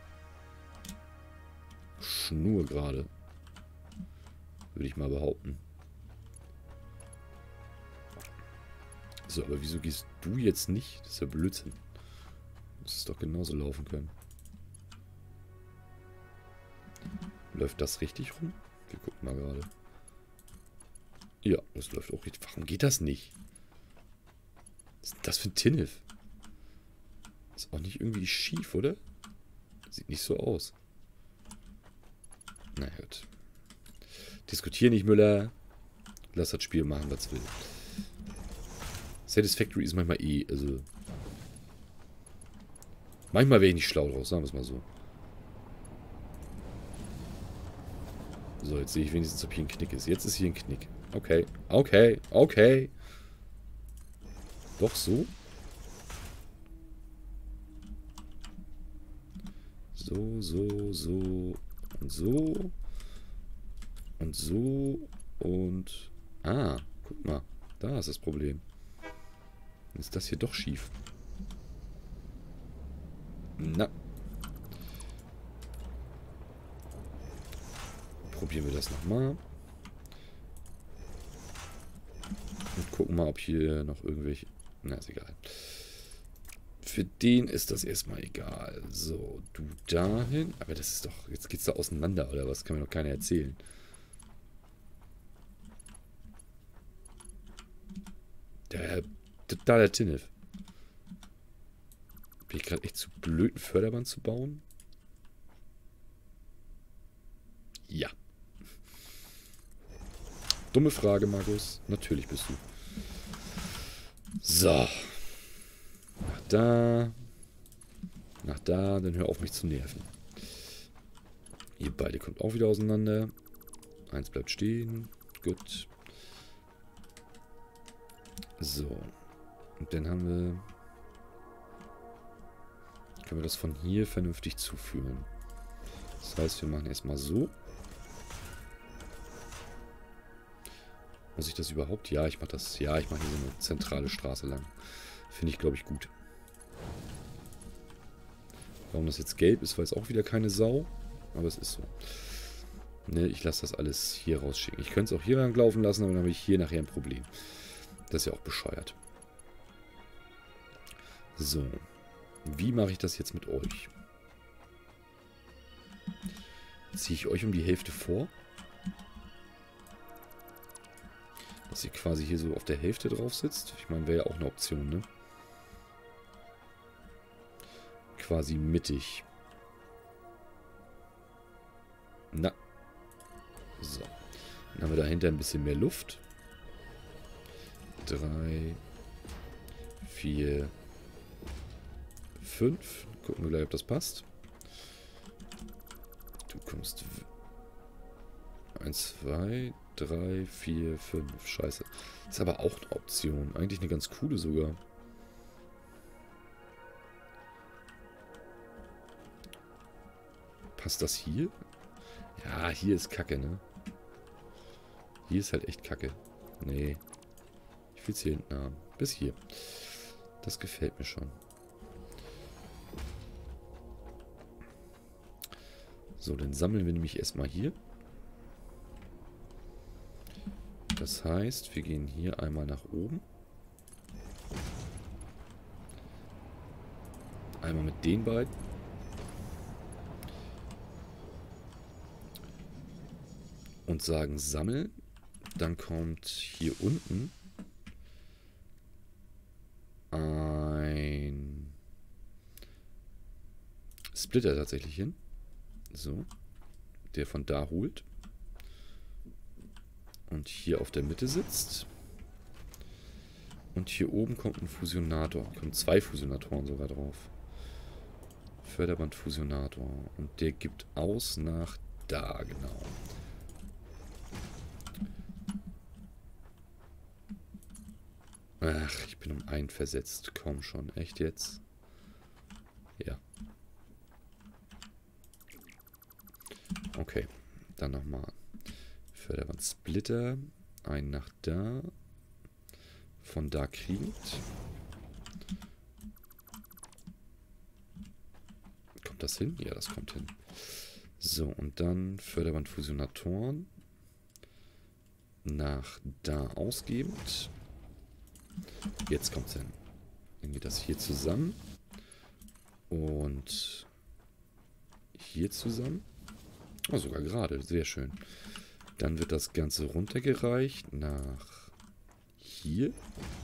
Schnur gerade. Würde ich mal behaupten. So, aber wieso gehst du jetzt nicht? Das ist ja Blödsinn. Muss es doch genauso laufen können. Läuft das richtig rum? Wir gucken mal gerade. Ja, das läuft auch richtig. Warum geht das nicht? Was ist denn das für ein Tinnef? Ist auch nicht irgendwie schief, oder? Sieht nicht so aus. Na gut. Diskutier nicht, Müller. Lass das Spiel machen, was es will. Satisfactory ist manchmal also... Manchmal wäre ich nicht schlau draus, sagen wir es mal so. So, jetzt sehe ich wenigstens, ob hier ein Knick ist. Jetzt ist hier ein Knick. Okay, okay, okay. Doch so? So, so, so und so. Und so und... Ah, guck mal. Da ist das Problem. Dann ist das hier doch schief. Na. Probieren wir das nochmal. Und gucken mal, ob hier noch irgendwelche... Na, ist egal. Für den ist das erstmal egal. So, du dahin. Aber das ist doch... Jetzt geht's da auseinander, oder was? Kann mir doch keiner erzählen. Der Tinnef. Bin ich gerade echt zu blöd, ein Förderband zu bauen? Ja. Dumme Frage, Markus. Natürlich bist du. So. Nach da. Nach da. Dann hör auf, mich zu nerven. Ihr beide kommt auch wieder auseinander. Eins bleibt stehen. Gut. So. Und dann haben wir... Können wir das von hier vernünftig zuführen. Das heißt, wir machen erstmal so. Muss ich das überhaupt? Ja, ich mache das. Ja, ich mache hier so eine zentrale Straße lang. Finde ich, glaube ich, gut. Warum das jetzt gelb ist, weiß auch wieder keine Sau. Aber es ist so. Ne, ich lasse das alles hier rausschicken. Ich könnte es auch hier lang laufen lassen, aber dann habe ich hier nachher ein Problem. Das ist ja auch bescheuert. So. Wie mache ich das jetzt mit euch? Ziehe ich euch um die Hälfte vor? Dass ihr quasi hier so auf der Hälfte drauf sitzt? Ich meine, wäre ja auch eine Option, ne? Quasi mittig. Na. So. Dann haben wir dahinter ein bisschen mehr Luft. 3, 4, 5. Gucken wir gleich, ob das passt. Du kommst 1, 2, 3, 4, 5. Scheiße. Ist aber auch eine Option. Eigentlich eine ganz coole sogar. Passt das hier? Ja, hier ist Kacke, ne? Hier ist halt echt Kacke. Nee. Ich will es hier hinten haben. Bis hier. Das gefällt mir schon. So, dann sammeln wir nämlich erstmal hier. Das heißt, wir gehen hier einmal nach oben. Einmal mit den beiden. und sagen sammeln. Dann kommt hier unten ein Splitter tatsächlich hin. So. Der von da holt. Und hier auf der Mitte sitzt. Und hier oben kommt ein Fusionator. Kommen 2 Fusionatoren sogar drauf. Förderbandfusionator. Und der gibt aus nach da, genau. Ach, ich bin um 1 versetzt. Komm schon, echt jetzt? Ja. Okay, dann nochmal. Förderbandsplitter. Einen nach da. Von da kriegend. Kommt das hin? Ja, das kommt hin. So, und dann Förderbandfusionatoren. Nach da ausgebend. Jetzt kommt es hin. Dann geht das hier zusammen. Und hier zusammen. Oh, sogar gerade. Sehr schön. Dann wird das Ganze runtergereicht nach hier.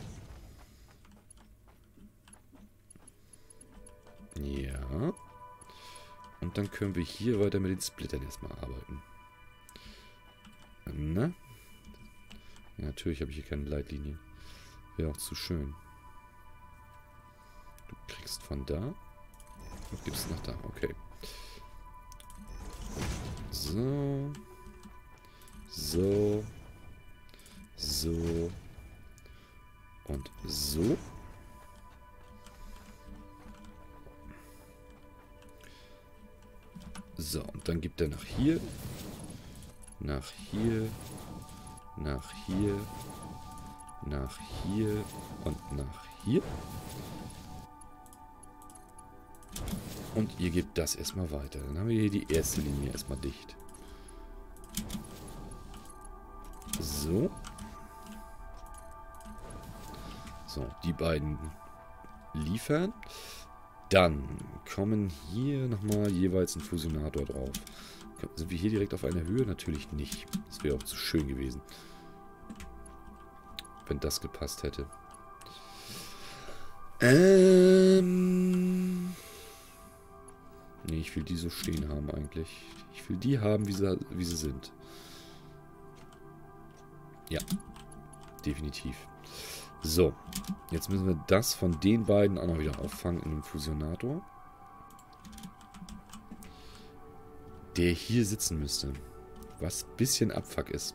Ja. Und dann können wir hier weiter mit den Splittern erstmal arbeiten. Na? Ja, natürlich habe ich hier keine Leitlinie. Wäre auch zu schön. Du kriegst von da und gibst nach da. Okay. So. So. So. Und so. So, und dann gibt er nach hier. Nach hier. Nach hier. Nach hier. Und nach hier. Und ihr gebt das erstmal weiter. Dann haben wir hier die erste Linie erstmal dicht. So. So, die beiden liefern. Dann kommen hier nochmal jeweils ein Fusionator drauf. Sind wir hier direkt auf einer Höhe? Natürlich nicht. Das wäre auch zu schön gewesen. Wenn das gepasst hätte. Nee, ich will die so stehen haben eigentlich. Ich will die haben, wie sie sind. Ja. Definitiv. So. Jetzt müssen wir das von den beiden auch noch wieder auffangen in dem Fusionator. Der hier sitzen müsste. Was ein bisschen Abfuck ist.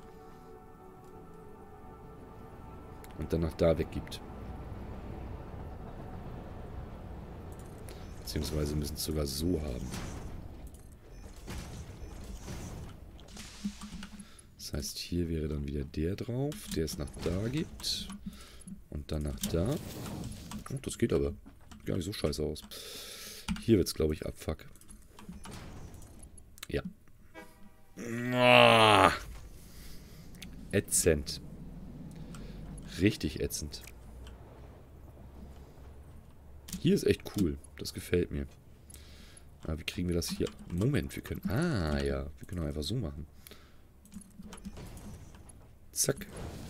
Und dann nach da weggibt. Beziehungsweise müssen es sogar so haben. Das heißt, hier wäre dann wieder der drauf, der es nach da gibt. Und dann nach da. Oh, das geht aber gar nicht so scheiße aus. Hier wird es, glaube ich, Abfuck. Ja. Ah. Ätzend. Richtig ätzend. Hier ist echt cool. Das gefällt mir. Aber wie kriegen wir das hier? Moment, wir können... Ah, ja. Wir können auch einfach so machen. Zack.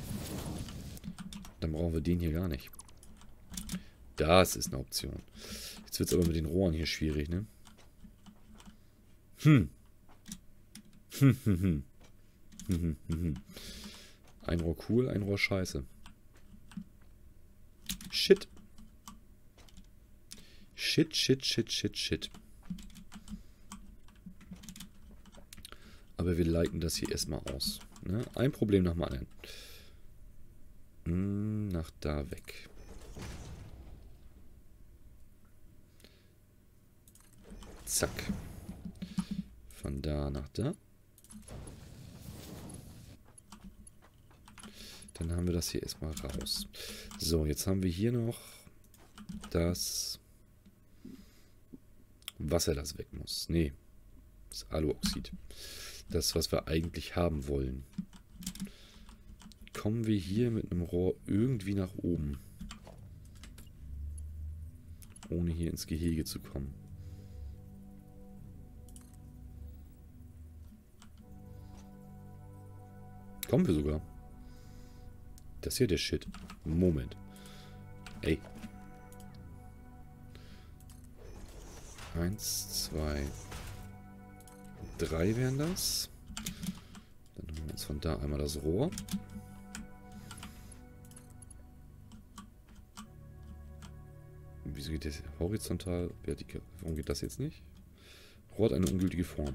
Dann brauchen wir den hier gar nicht. Das ist eine Option. Jetzt wird es aber mit den Rohren hier schwierig, ne? Ein Rohr cool, ein Rohr scheiße. Shit. Shit, shit, shit, shit, shit. Aber wir leiten das hier erstmal aus. Ne? Ein Problem nach dem anderen. Nach da weg. Zack. Von da nach da. Dann haben wir das hier erstmal raus. So, jetzt haben wir hier noch das Wasser, das weg muss. Nee, das Aluoxid. Das, was wir eigentlich haben wollen. Kommen wir hier mit einem Rohr irgendwie nach oben. Ohne hier ins Gehege zu kommen. Kommen wir sogar. Das hier der Shit. Moment. Ey. 1, 2, 3 wären das. Dann nehmen wir jetzt von da einmal das Rohr. Wieso geht das horizontal, vertikal? Warum geht das jetzt nicht? Rohr hat eine ungültige Form.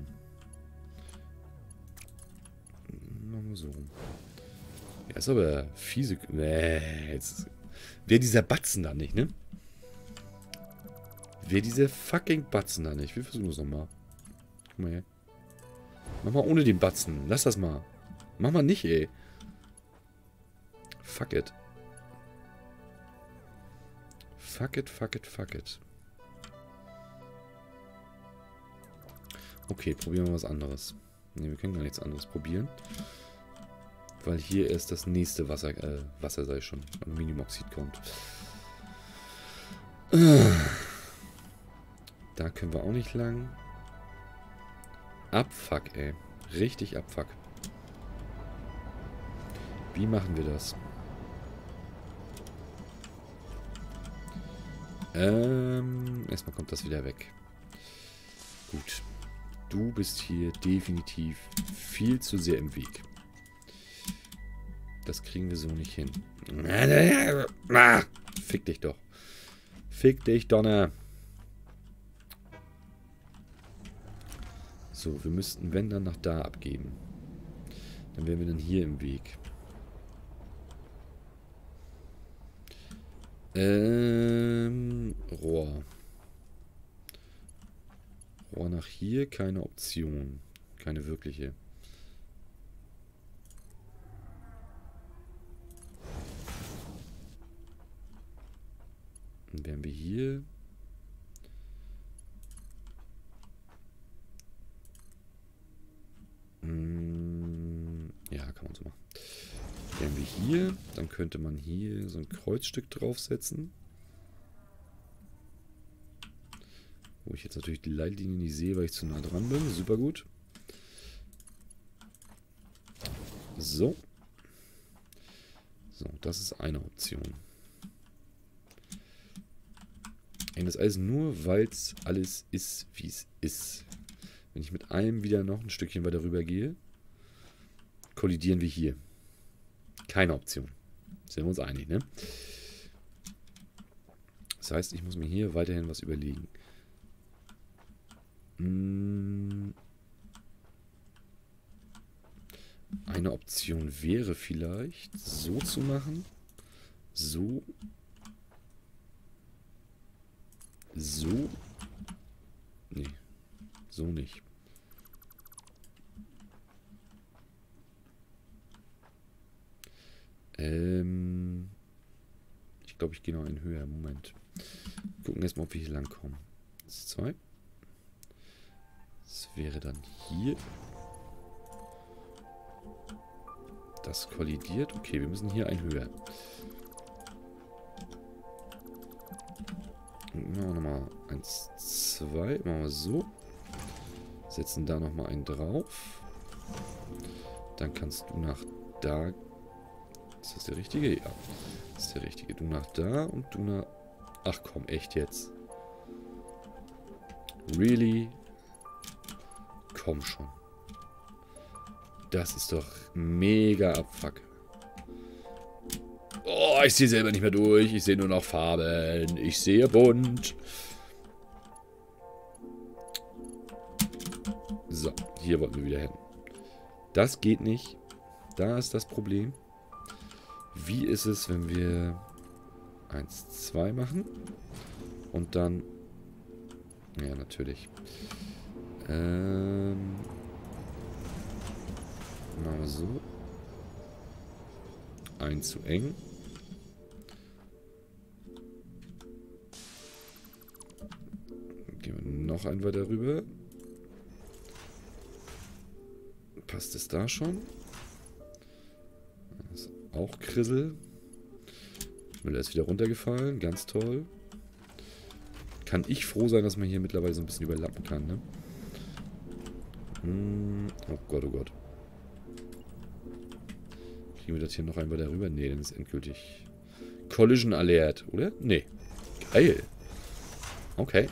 Machen wir so. Ja, ist aber fiese. Jetzt wäre dieser Batzen da nicht, ne? Wäre dieser fucking Batzen da nicht. Wir versuchen es nochmal. Guck mal her. Mach mal ohne den Batzen. Lass das mal. Mach mal nicht, ey. Fuck it. Fuck it, fuck it, fuck it. Okay, probieren wir was anderes. Ne, wir können gar nichts anderes probieren. Weil hier erst das nächste Wasser sei schon, Aluminiumoxid kommt. Da können wir auch nicht lang. Abfuck, ey. Richtig Abfuck. Wie machen wir das? Erstmal kommt das wieder weg. Gut. Du bist hier definitiv viel zu sehr im Weg. Das kriegen wir so nicht hin. Fick dich doch. Fick dich, Donner. So, wir müssten, wenn, dann nach da abgeben. Dann wären wir dann hier im Weg. Rohr. Rohr nach hier, keine Option. Keine wirkliche. Dann wären wir hier. Ja, kann man so machen. Wären wir hier, dann könnte man hier so ein Kreuzstück draufsetzen. Wo ich jetzt natürlich die Leitlinie nicht sehe, weil ich zu nah dran bin. Super gut. So. So, das ist eine Option. Und das alles nur, weil es alles ist, wie es ist. Wenn ich mit einem wieder noch ein Stückchen weiter rüber gehe, kollidieren wir hier. Keine Option. Sind wir uns einig, ne? Das heißt, ich muss mir hier weiterhin was überlegen. Eine Option wäre vielleicht, so zu machen. So. So. Nee. So nicht. Ich glaube, ich gehe noch einen höher. Moment. Gucken erstmal, ob wir hier lang kommen. Das ist 2. Das wäre dann hier. Das kollidiert. Okay, wir müssen hier einen höher. Machen wir nochmal 1, 2. Machen wir so. Setzen da nochmal einen drauf. Dann kannst du nach da. Ist das der richtige? Ja. Das ist der richtige. Du nach da und du nach... Ach komm, echt jetzt? Really? Komm schon. Das ist doch mega Abfuck. Oh, ich sehe selber nicht mehr durch. Ich sehe nur noch Farben. Ich sehe bunt. So, hier wollten wir wieder hin. Das geht nicht. Da ist das Problem. Wie ist es, wenn wir 1, 2 machen? Und dann... Ja, natürlich. Machen wir so. Ein zu eng. Gehen wir noch ein weiter rüber. Passt es da schon? Das ist auch Krissel. Müller ist wieder runtergefallen. Ganz toll. Kann ich froh sein, dass man hier mittlerweile so ein bisschen überlappen kann, ne? Oh Gott, oh Gott. Kriegen wir das hier noch einmal darüber? Nee, dann ist endgültig. Collision Alert, oder? Nee. Geil. Okay.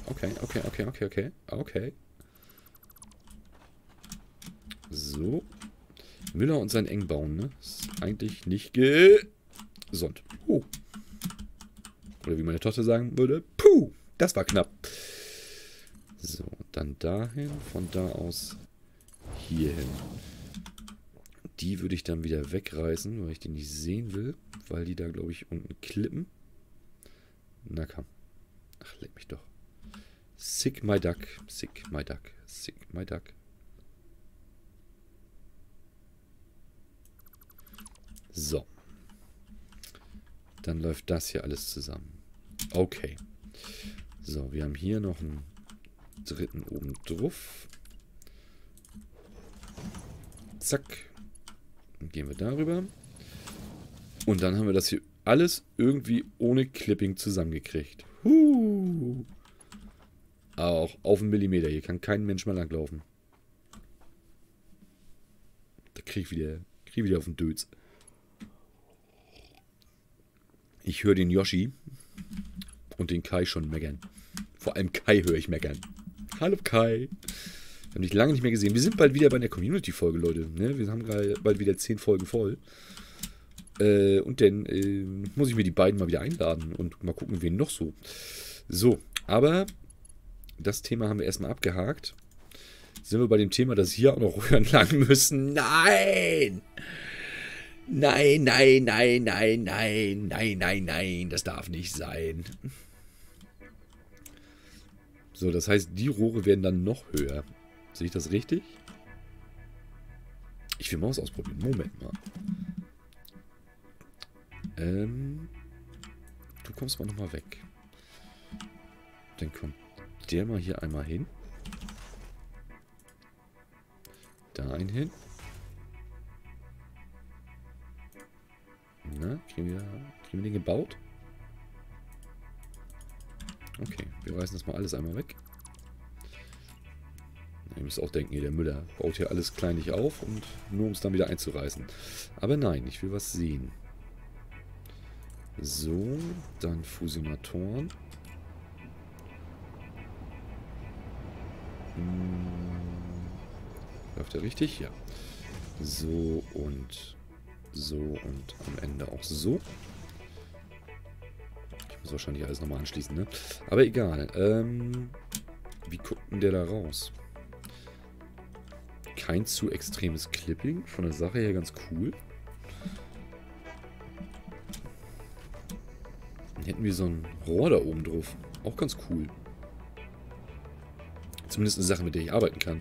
So. Müller und sein Engbauen, ne? Ist eigentlich nicht gesund. Oder wie meine Tochter sagen würde, puh, das war knapp. So, dann dahin, von da aus hierhin. Die würde ich dann wieder wegreißen, weil ich die nicht sehen will, weil die da, glaube ich, unten klippen. Na komm. Ach, leck mich doch. Sick my duck. So. Dann läuft das hier alles zusammen. Okay. So, wir haben hier noch einen dritten oben drauf. Zack. Dann gehen wir darüber. Und dann haben wir das hier alles irgendwie ohne Clipping zusammengekriegt. Auch auf einen Millimeter. Hier kann kein Mensch mehr langlaufen. Da krieg ich wieder auf den Dötz. Ich höre den Yoshi und den Kai schon meckern. Vor allem Kai höre ich meckern. Hallo Kai. Wir haben dich lange nicht mehr gesehen. Wir sind bald wieder bei der Community-Folge, Leute. Ne? Wir haben gerade bald wieder 10 Folgen voll. Und dann muss ich mir die beiden mal wieder einladen und mal gucken, wen noch so. So, aber das Thema haben wir erstmal abgehakt. Sind wir bei dem Thema, dass hier auch noch Röhren lang müssen? Nein! Nein, das darf nicht sein. So, das heißt, die Rohre werden dann noch höher. Sehe ich das richtig? Ich will Maus ausprobieren. Moment mal. Du kommst mal nochmal weg. Dann kommt der mal hier einmal hin. Da ein hin. Na, kriegen wir den gebaut? Okay, wir reißen das mal alles einmal weg. Ihr müsst auch denken, der Müller baut hier alles kleinlich auf und nur um es dann wieder einzureißen. Aber nein, ich will was sehen. So, dann Fusionatoren. Läuft der richtig? Ja. So und am Ende auch so. Ich muss wahrscheinlich alles nochmal anschließen, ne? Aber egal. Wie guckt denn der da raus? Kein zu extremes Clipping. Von der Sache her ganz cool. Dann hätten wir so ein Rohr da oben drauf. Auch ganz cool. Zumindest eine Sache, mit der ich arbeiten kann.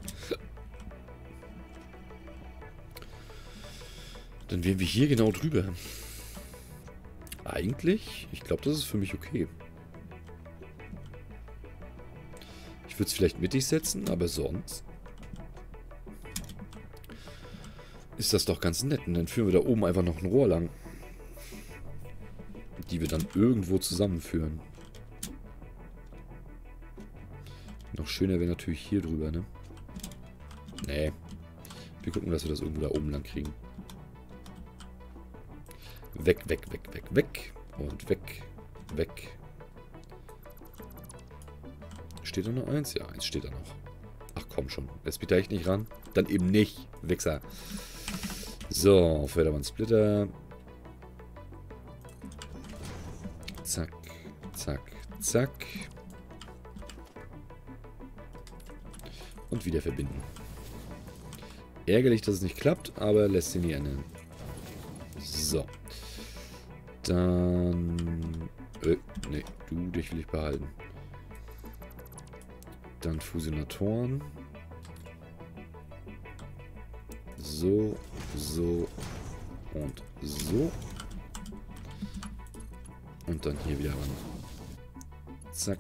Dann wären wir hier genau drüber. Eigentlich, ich glaube, das ist für mich okay. Ich würde es vielleicht mittig setzen, aber sonst ist das doch ganz nett. Und dann führen wir da oben einfach noch ein Rohr lang, die wir dann irgendwo zusammenführen. Noch schöner wäre natürlich hier drüber, ne? Nee. Wir gucken, dass wir das irgendwo da oben lang kriegen. Weg. Und weg. Steht da noch eins? Ja, eins steht da noch. Ach komm schon. Lässt mich da echt nicht ran? Dann eben nicht. Wichser. So, Förderband-Splitter. Zack. Und wieder verbinden. Ärgerlich, dass es nicht klappt, aber lässt sich nicht ändern. So. Dann... nee, dich will ich behalten. Dann Fusionatoren. So und so. Und dann hier wieder ran. Zack.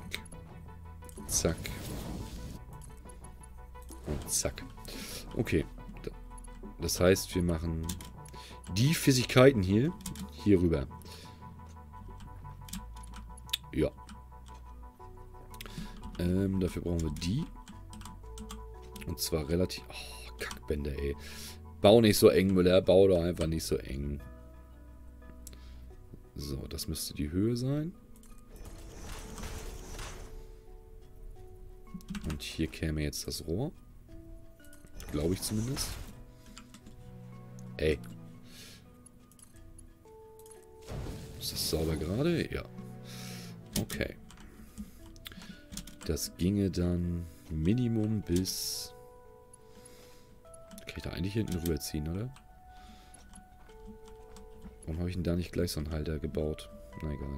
Und zack. Okay. Das heißt, wir machen die Flüssigkeiten hier rüber. Ja. Dafür brauchen wir die. Und zwar relativ... Oh, Kackbänder, ey. Bau nicht so eng, Müller. Bau doch einfach nicht so eng. So, das müsste die Höhe sein. Und hier käme jetzt das Rohr. Glaube ich zumindest. Ey. Ist das sauber gerade? Ja. Okay. Das ginge dann Minimum bis... Kann ich da eigentlich hinten rüberziehen, oder? Warum habe ich denn da nicht gleich so einen Halter gebaut? Na egal.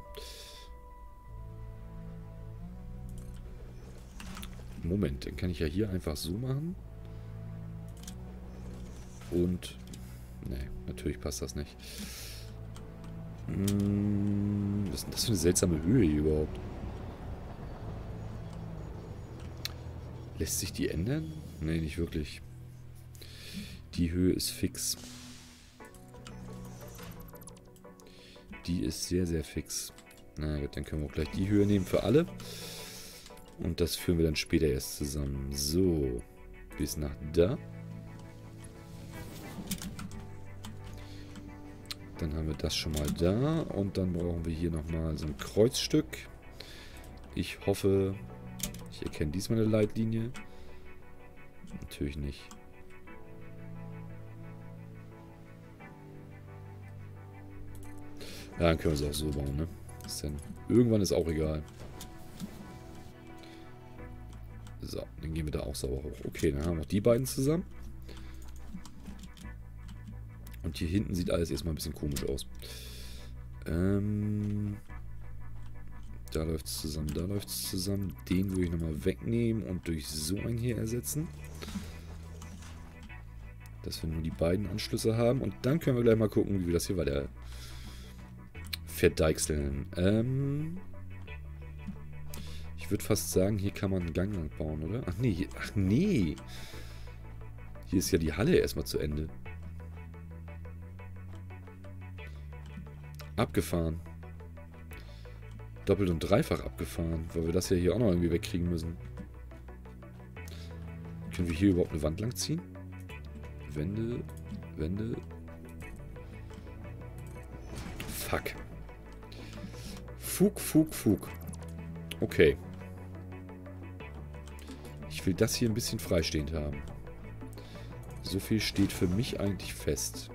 Moment, dann kann ich ja hier einfach so machen. Und... Ne, natürlich passt das nicht. Was ist denn das für eine seltsame Höhe hier überhaupt? Lässt sich die ändern? Ne, nicht wirklich. Die Höhe ist fix. Die ist sehr, sehr fix. Na gut, dann können wir auch gleich die Höhe nehmen für alle. Und das führen wir dann später erst zusammen. So, bis nach da. Dann haben wir das schon mal da. Und dann brauchen wir hier nochmal so ein Kreuzstück. Ich hoffe, ich erkenne diesmal eine Leitlinie. Natürlich nicht. Ja, dann können wir es auch so bauen, ne? Ist denn, irgendwann ist auch egal. So, dann gehen wir da auch sauber hoch. Okay, dann haben wir auch die beiden zusammen. Und hier hinten sieht alles erstmal ein bisschen komisch aus. Da läuft es zusammen, da läuft es zusammen. Den würde ich nochmal wegnehmen und durch so einen hier ersetzen. Dass wir nur die beiden Anschlüsse haben. Und dann können wir gleich mal gucken, wie wir das hier weiter verdeichseln. Ich würde fast sagen, hier kann man einen Gang lang bauen, oder? Ach nee, ach nee. Hier ist ja die Halle erstmal zu Ende. Abgefahren. Doppelt und dreifach abgefahren, weil wir das ja hier auch noch irgendwie wegkriegen müssen. Können wir hier überhaupt eine Wand lang ziehen? Wände, Wände. Fuck. Fug. Okay. Ich will das hier ein bisschen freistehend haben. So viel steht für mich eigentlich fest.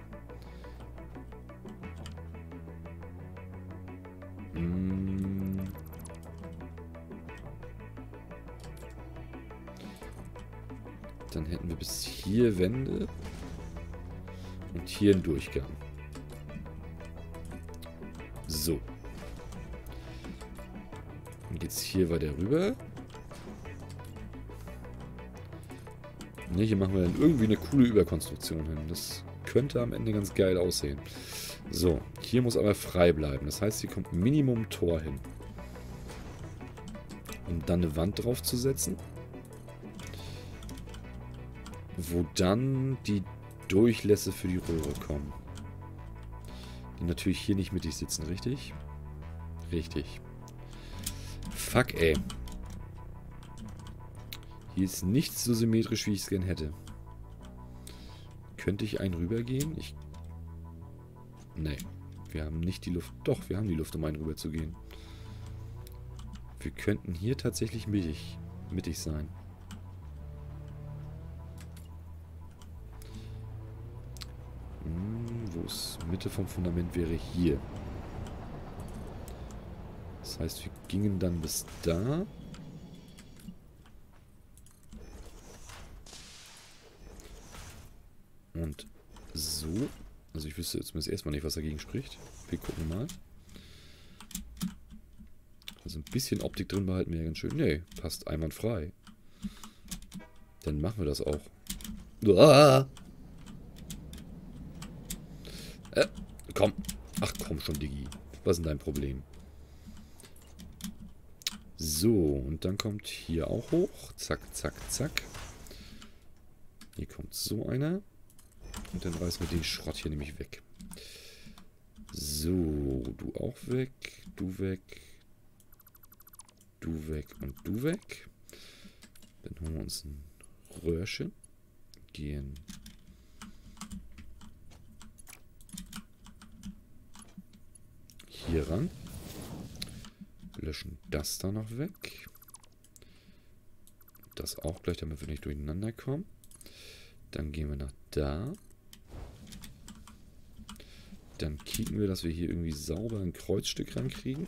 Dann hätten wir bis hier Wände und hier einen Durchgang. So. Dann geht es hier weiter rüber. Ne, hier machen wir dann irgendwie eine coole Überkonstruktion hin. Das könnte am Ende ganz geil aussehen. So, hier muss aber frei bleiben. Das heißt, hier kommt Minimum Tor hin. Um dann eine Wand drauf zu setzen. Wo dann die Durchlässe für die Röhre kommen. Die natürlich hier nicht mittig sitzen, richtig? Richtig. Fuck, ey. Hier ist nichts so symmetrisch, wie ich es gern hätte. Könnte ich einen rübergehen? Nee. Wir haben nicht die Luft. Doch, wir haben die Luft, um einen rüber zu gehen. Wir könnten hier tatsächlich mittig sein. Wo ist Mitte vom Fundament wäre hier. Das heißt, wir gingen dann bis da. Und so. Also ich wüsste jetzt erstmal nicht, was dagegen spricht. Wir gucken mal. Also ein bisschen Optik drin behalten wir ja ganz schön. Nee, passt einwandfrei. Dann machen wir das auch. Uah! Komm. Ach komm schon, Diggi. Was ist denn dein Problem? So, und dann kommt hier auch hoch. Zack, zack, zack. Hier kommt so einer. Und dann reißen wir den Schrott hier nämlich weg. So, du auch weg. Du weg. Du weg und du weg. Dann holen wir uns ein Röhrchen. Gehen hier ran. Löschen das da noch weg. Das auch gleich, damit wir nicht durcheinander kommen. Dann gehen wir nach da. Dann kicken wir, dass wir hier irgendwie sauber ein Kreuzstück rankriegen.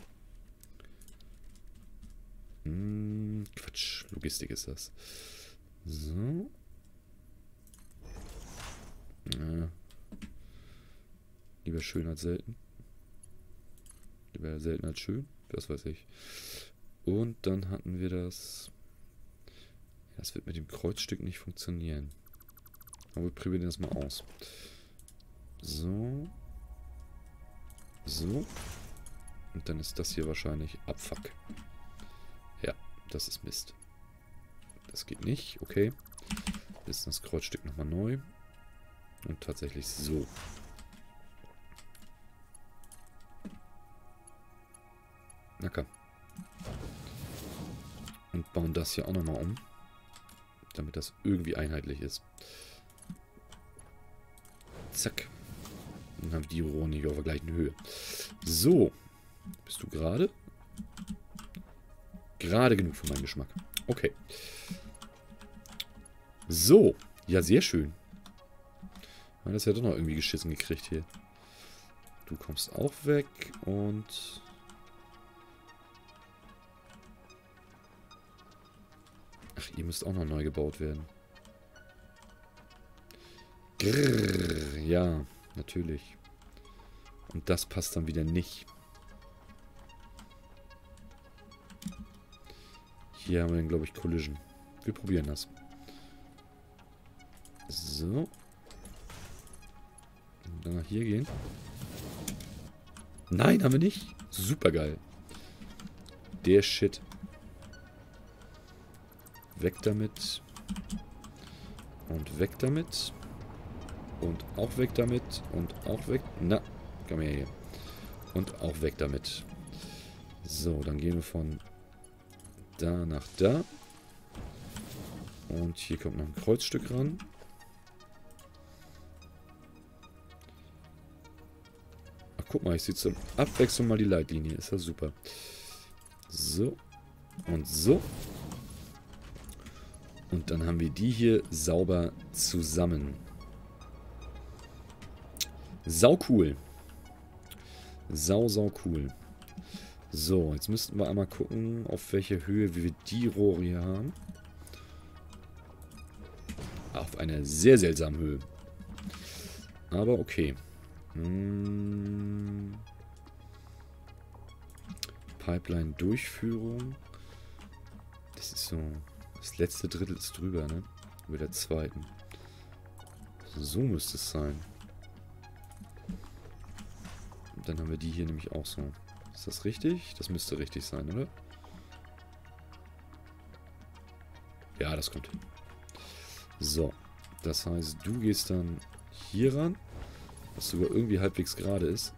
Quatsch, Logistik ist das. So. Ja. Lieber schön als selten. Lieber selten als schön. Das weiß ich. Und dann hatten wir das. Das wird mit dem Kreuzstück nicht funktionieren. Aber wir probieren das mal aus. So. So. Und dann ist das hier wahrscheinlich Abfuck. Ja, das ist Mist. Das geht nicht. Okay. Jetzt ist das Kreuzstück nochmal neu. Und tatsächlich so. Na komm. Und bauen das hier auch nochmal um. Damit das irgendwie einheitlich ist. Zack. Dann haben wir die Rohre nicht auf der gleichen Höhe. So. Bist du gerade? Gerade genug für meinen Geschmack. Okay. So. Ja, sehr schön. Das hat doch noch irgendwie geschissen gekriegt hier. Du kommst auch weg und... Ach, ihr müsst auch noch neu gebaut werden. Grrr, ja, natürlich. Und das passt dann wieder nicht. Hier haben wir dann, glaube ich, Collision. Wir probieren das. So. Und dann nach hier gehen. Nein, haben wir nicht. Super geil. Der Shit. Weg damit. Und weg damit. Und auch weg damit. Und auch weg. Na, komm her hier. Und auch weg damit. So, dann gehen wir von da nach da. Und hier kommt noch ein Kreuzstück ran. Ach, guck mal, ich sehe zur Abwechslung mal die Leitlinie. Ist ja super. So. Und so. Und dann haben wir die hier sauber zusammen. Sau cool. Sau cool. So, jetzt müssten wir einmal gucken, auf welche Höhe wir die Rohre hier haben. Auf einer sehr seltsamen Höhe. Aber okay. Pipeline-Durchführung. Das ist so... Das letzte Drittel ist drüber, ne? Über der zweiten. So müsste es sein. Und dann haben wir die hier nämlich auch so. Ist das richtig? Das müsste richtig sein, oder? Ja, das kommt hin. So. Das heißt, du gehst dann hier ran. Was sogar irgendwie halbwegs gerade ist.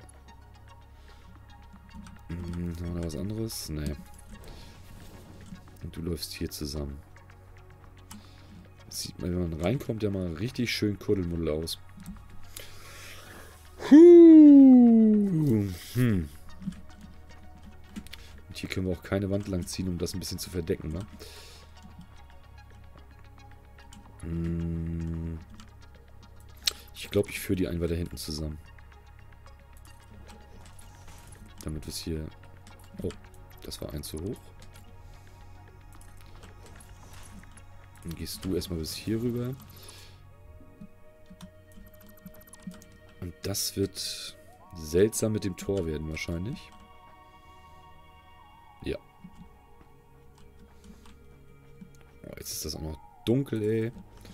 Haben wir da was anderes? Nee. Und du läufst hier zusammen. Das sieht man, wenn man reinkommt, ja mal richtig schön Kuddelmuddel aus. Und hier können wir auch keine Wand lang ziehen, um das ein bisschen zu verdecken, ne? Ich glaube, ich führe die ein weiter hinten zusammen. Damit wir es hier... Oh, das war ein zu hoch. Dann gehst du erstmal bis hier rüber. Und das wird seltsam mit dem Tor werden wahrscheinlich. Ja. Oh, jetzt ist das auch noch dunkel, ey.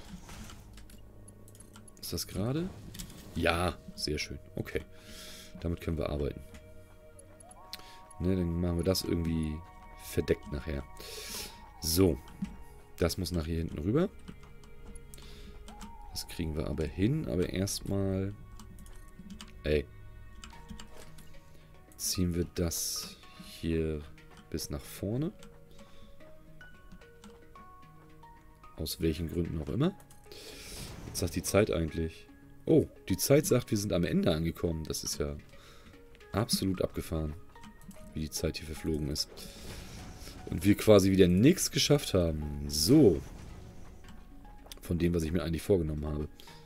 Ist das gerade? Ja, sehr schön. Okay. Damit können wir arbeiten. Ne, dann machen wir das irgendwie verdeckt nachher. So. Das muss nach hier hinten rüber. Das kriegen wir aber hin. Aber erstmal... Ey. Ziehen wir das hier bis nach vorne. Aus welchen Gründen auch immer. Was sagt die Zeit eigentlich? Oh, die Zeit sagt, wir sind am Ende angekommen. Das ist ja Absolut abgefahren, wie die Zeit hier verflogen ist. Und wir quasi wieder nichts geschafft haben. So. Von dem, was ich mir eigentlich vorgenommen habe.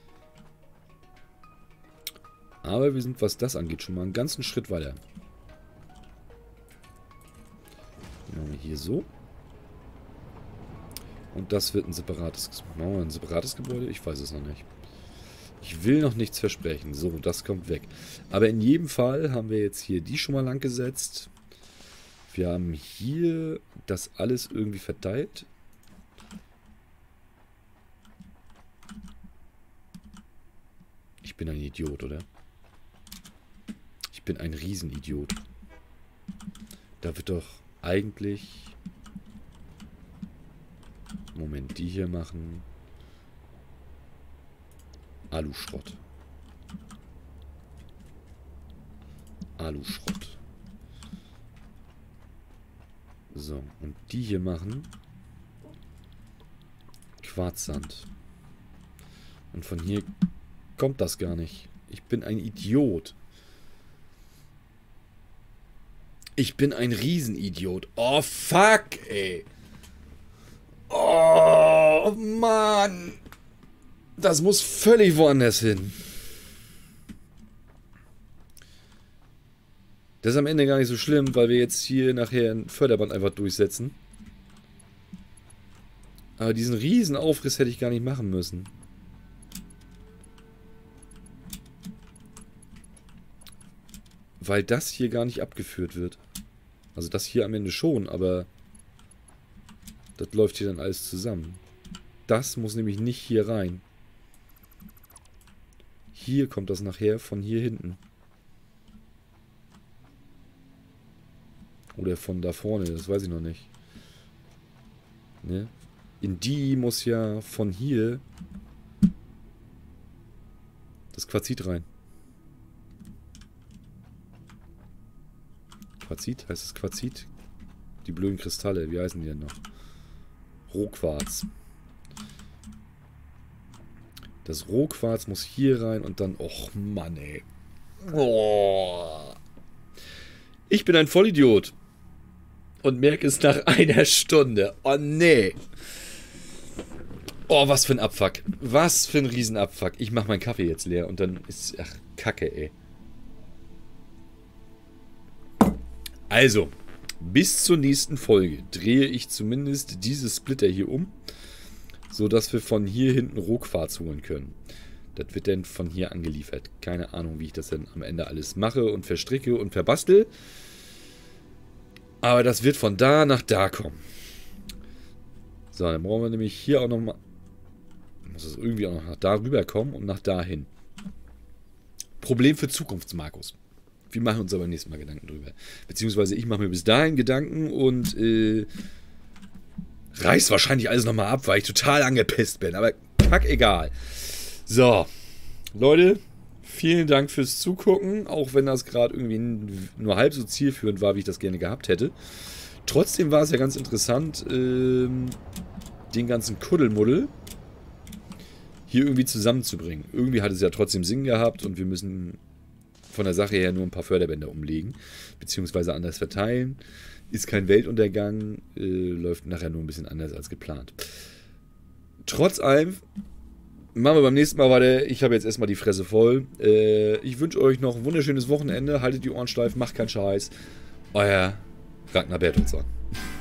Aber wir sind, was das angeht, schon mal einen ganzen Schritt weiter. Machen wir hier so. Und das wird ein separates... Machen wir ein separates Gebäude? Ich weiß es noch nicht. Ich will noch nichts versprechen. So, das kommt weg. Aber in jedem Fall haben wir jetzt hier die schon mal lang gesetzt. Wir haben hier das alles irgendwie verteilt. Ich bin ein Idiot, oder? Ich bin ein Riesenidiot. Da wird doch eigentlich... Moment, die hier machen... Aluschrott. Aluschrott. So, und die hier machen Quarzsand. Und von hier kommt das gar nicht. Ich bin ein Idiot. Ich bin ein Riesenidiot. Oh, fuck, ey. Oh, Mann. Das muss völlig woanders hin. Das ist am Ende gar nicht so schlimm, weil wir jetzt hier nachher ein Förderband einfach durchsetzen. Aber diesen riesen Aufriss hätte ich gar nicht machen müssen. Weil das hier gar nicht abgeführt wird. Also das hier am Ende schon, aber das läuft hier dann alles zusammen. Das muss nämlich nicht hier rein. Hier kommt das nachher von hier hinten. Oder von da vorne, das weiß ich noch nicht. Ne? In die muss ja von hier das Quarzit rein. Quarzit? Heißt es Quarzit? Die blöden Kristalle, wie heißen die denn noch? Rohquarz. Das Rohquarz muss hier rein und dann... Och Mann, ey. Oh. Ich bin ein Vollidiot. Und merke es nach einer Stunde. Oh nee. Oh, was für ein Abfuck. Was für ein Riesenabfuck. Ich mache meinen Kaffee jetzt leer und dann ist... Ach, Kacke, ey. Also, bis zur nächsten Folge drehe ich zumindest diese Splitter hier um, sodass wir von hier hinten Rohquarz holen können. Das wird dann von hier angeliefert. Keine Ahnung, wie ich das dann am Ende alles mache und verstricke und verbastel. Aber das wird von da nach da kommen. So, dann brauchen wir nämlich hier auch nochmal... Muss es irgendwie auch noch nach da rüber kommen und nach da hin. Problem für Zukunftsmarkus. Wir machen uns aber beim nächsten Mal Gedanken drüber. Beziehungsweise ich mache mir bis dahin Gedanken und reiß wahrscheinlich alles nochmal ab, weil ich total angepisst bin. Aber kackegal. So, Leute, vielen Dank fürs Zugucken. Auch wenn das gerade irgendwie nur halb so zielführend war, wie ich das gerne gehabt hätte. Trotzdem war es ja ganz interessant, den ganzen Kuddelmuddel hier irgendwie zusammenzubringen. Irgendwie hat es ja trotzdem Sinn gehabt und wir müssen von der Sache her nur ein paar Förderbänder umlegen, beziehungsweise anders verteilen. Ist kein Weltuntergang, läuft nachher nur ein bisschen anders als geplant. Trotz allem, machen wir beim nächsten Mal weiter. Ich habe jetzt erstmal die Fresse voll. Ich wünsche euch noch ein wunderschönes Wochenende. Haltet die Ohren steif, macht keinen Scheiß. Euer Ragnar Bertelsson.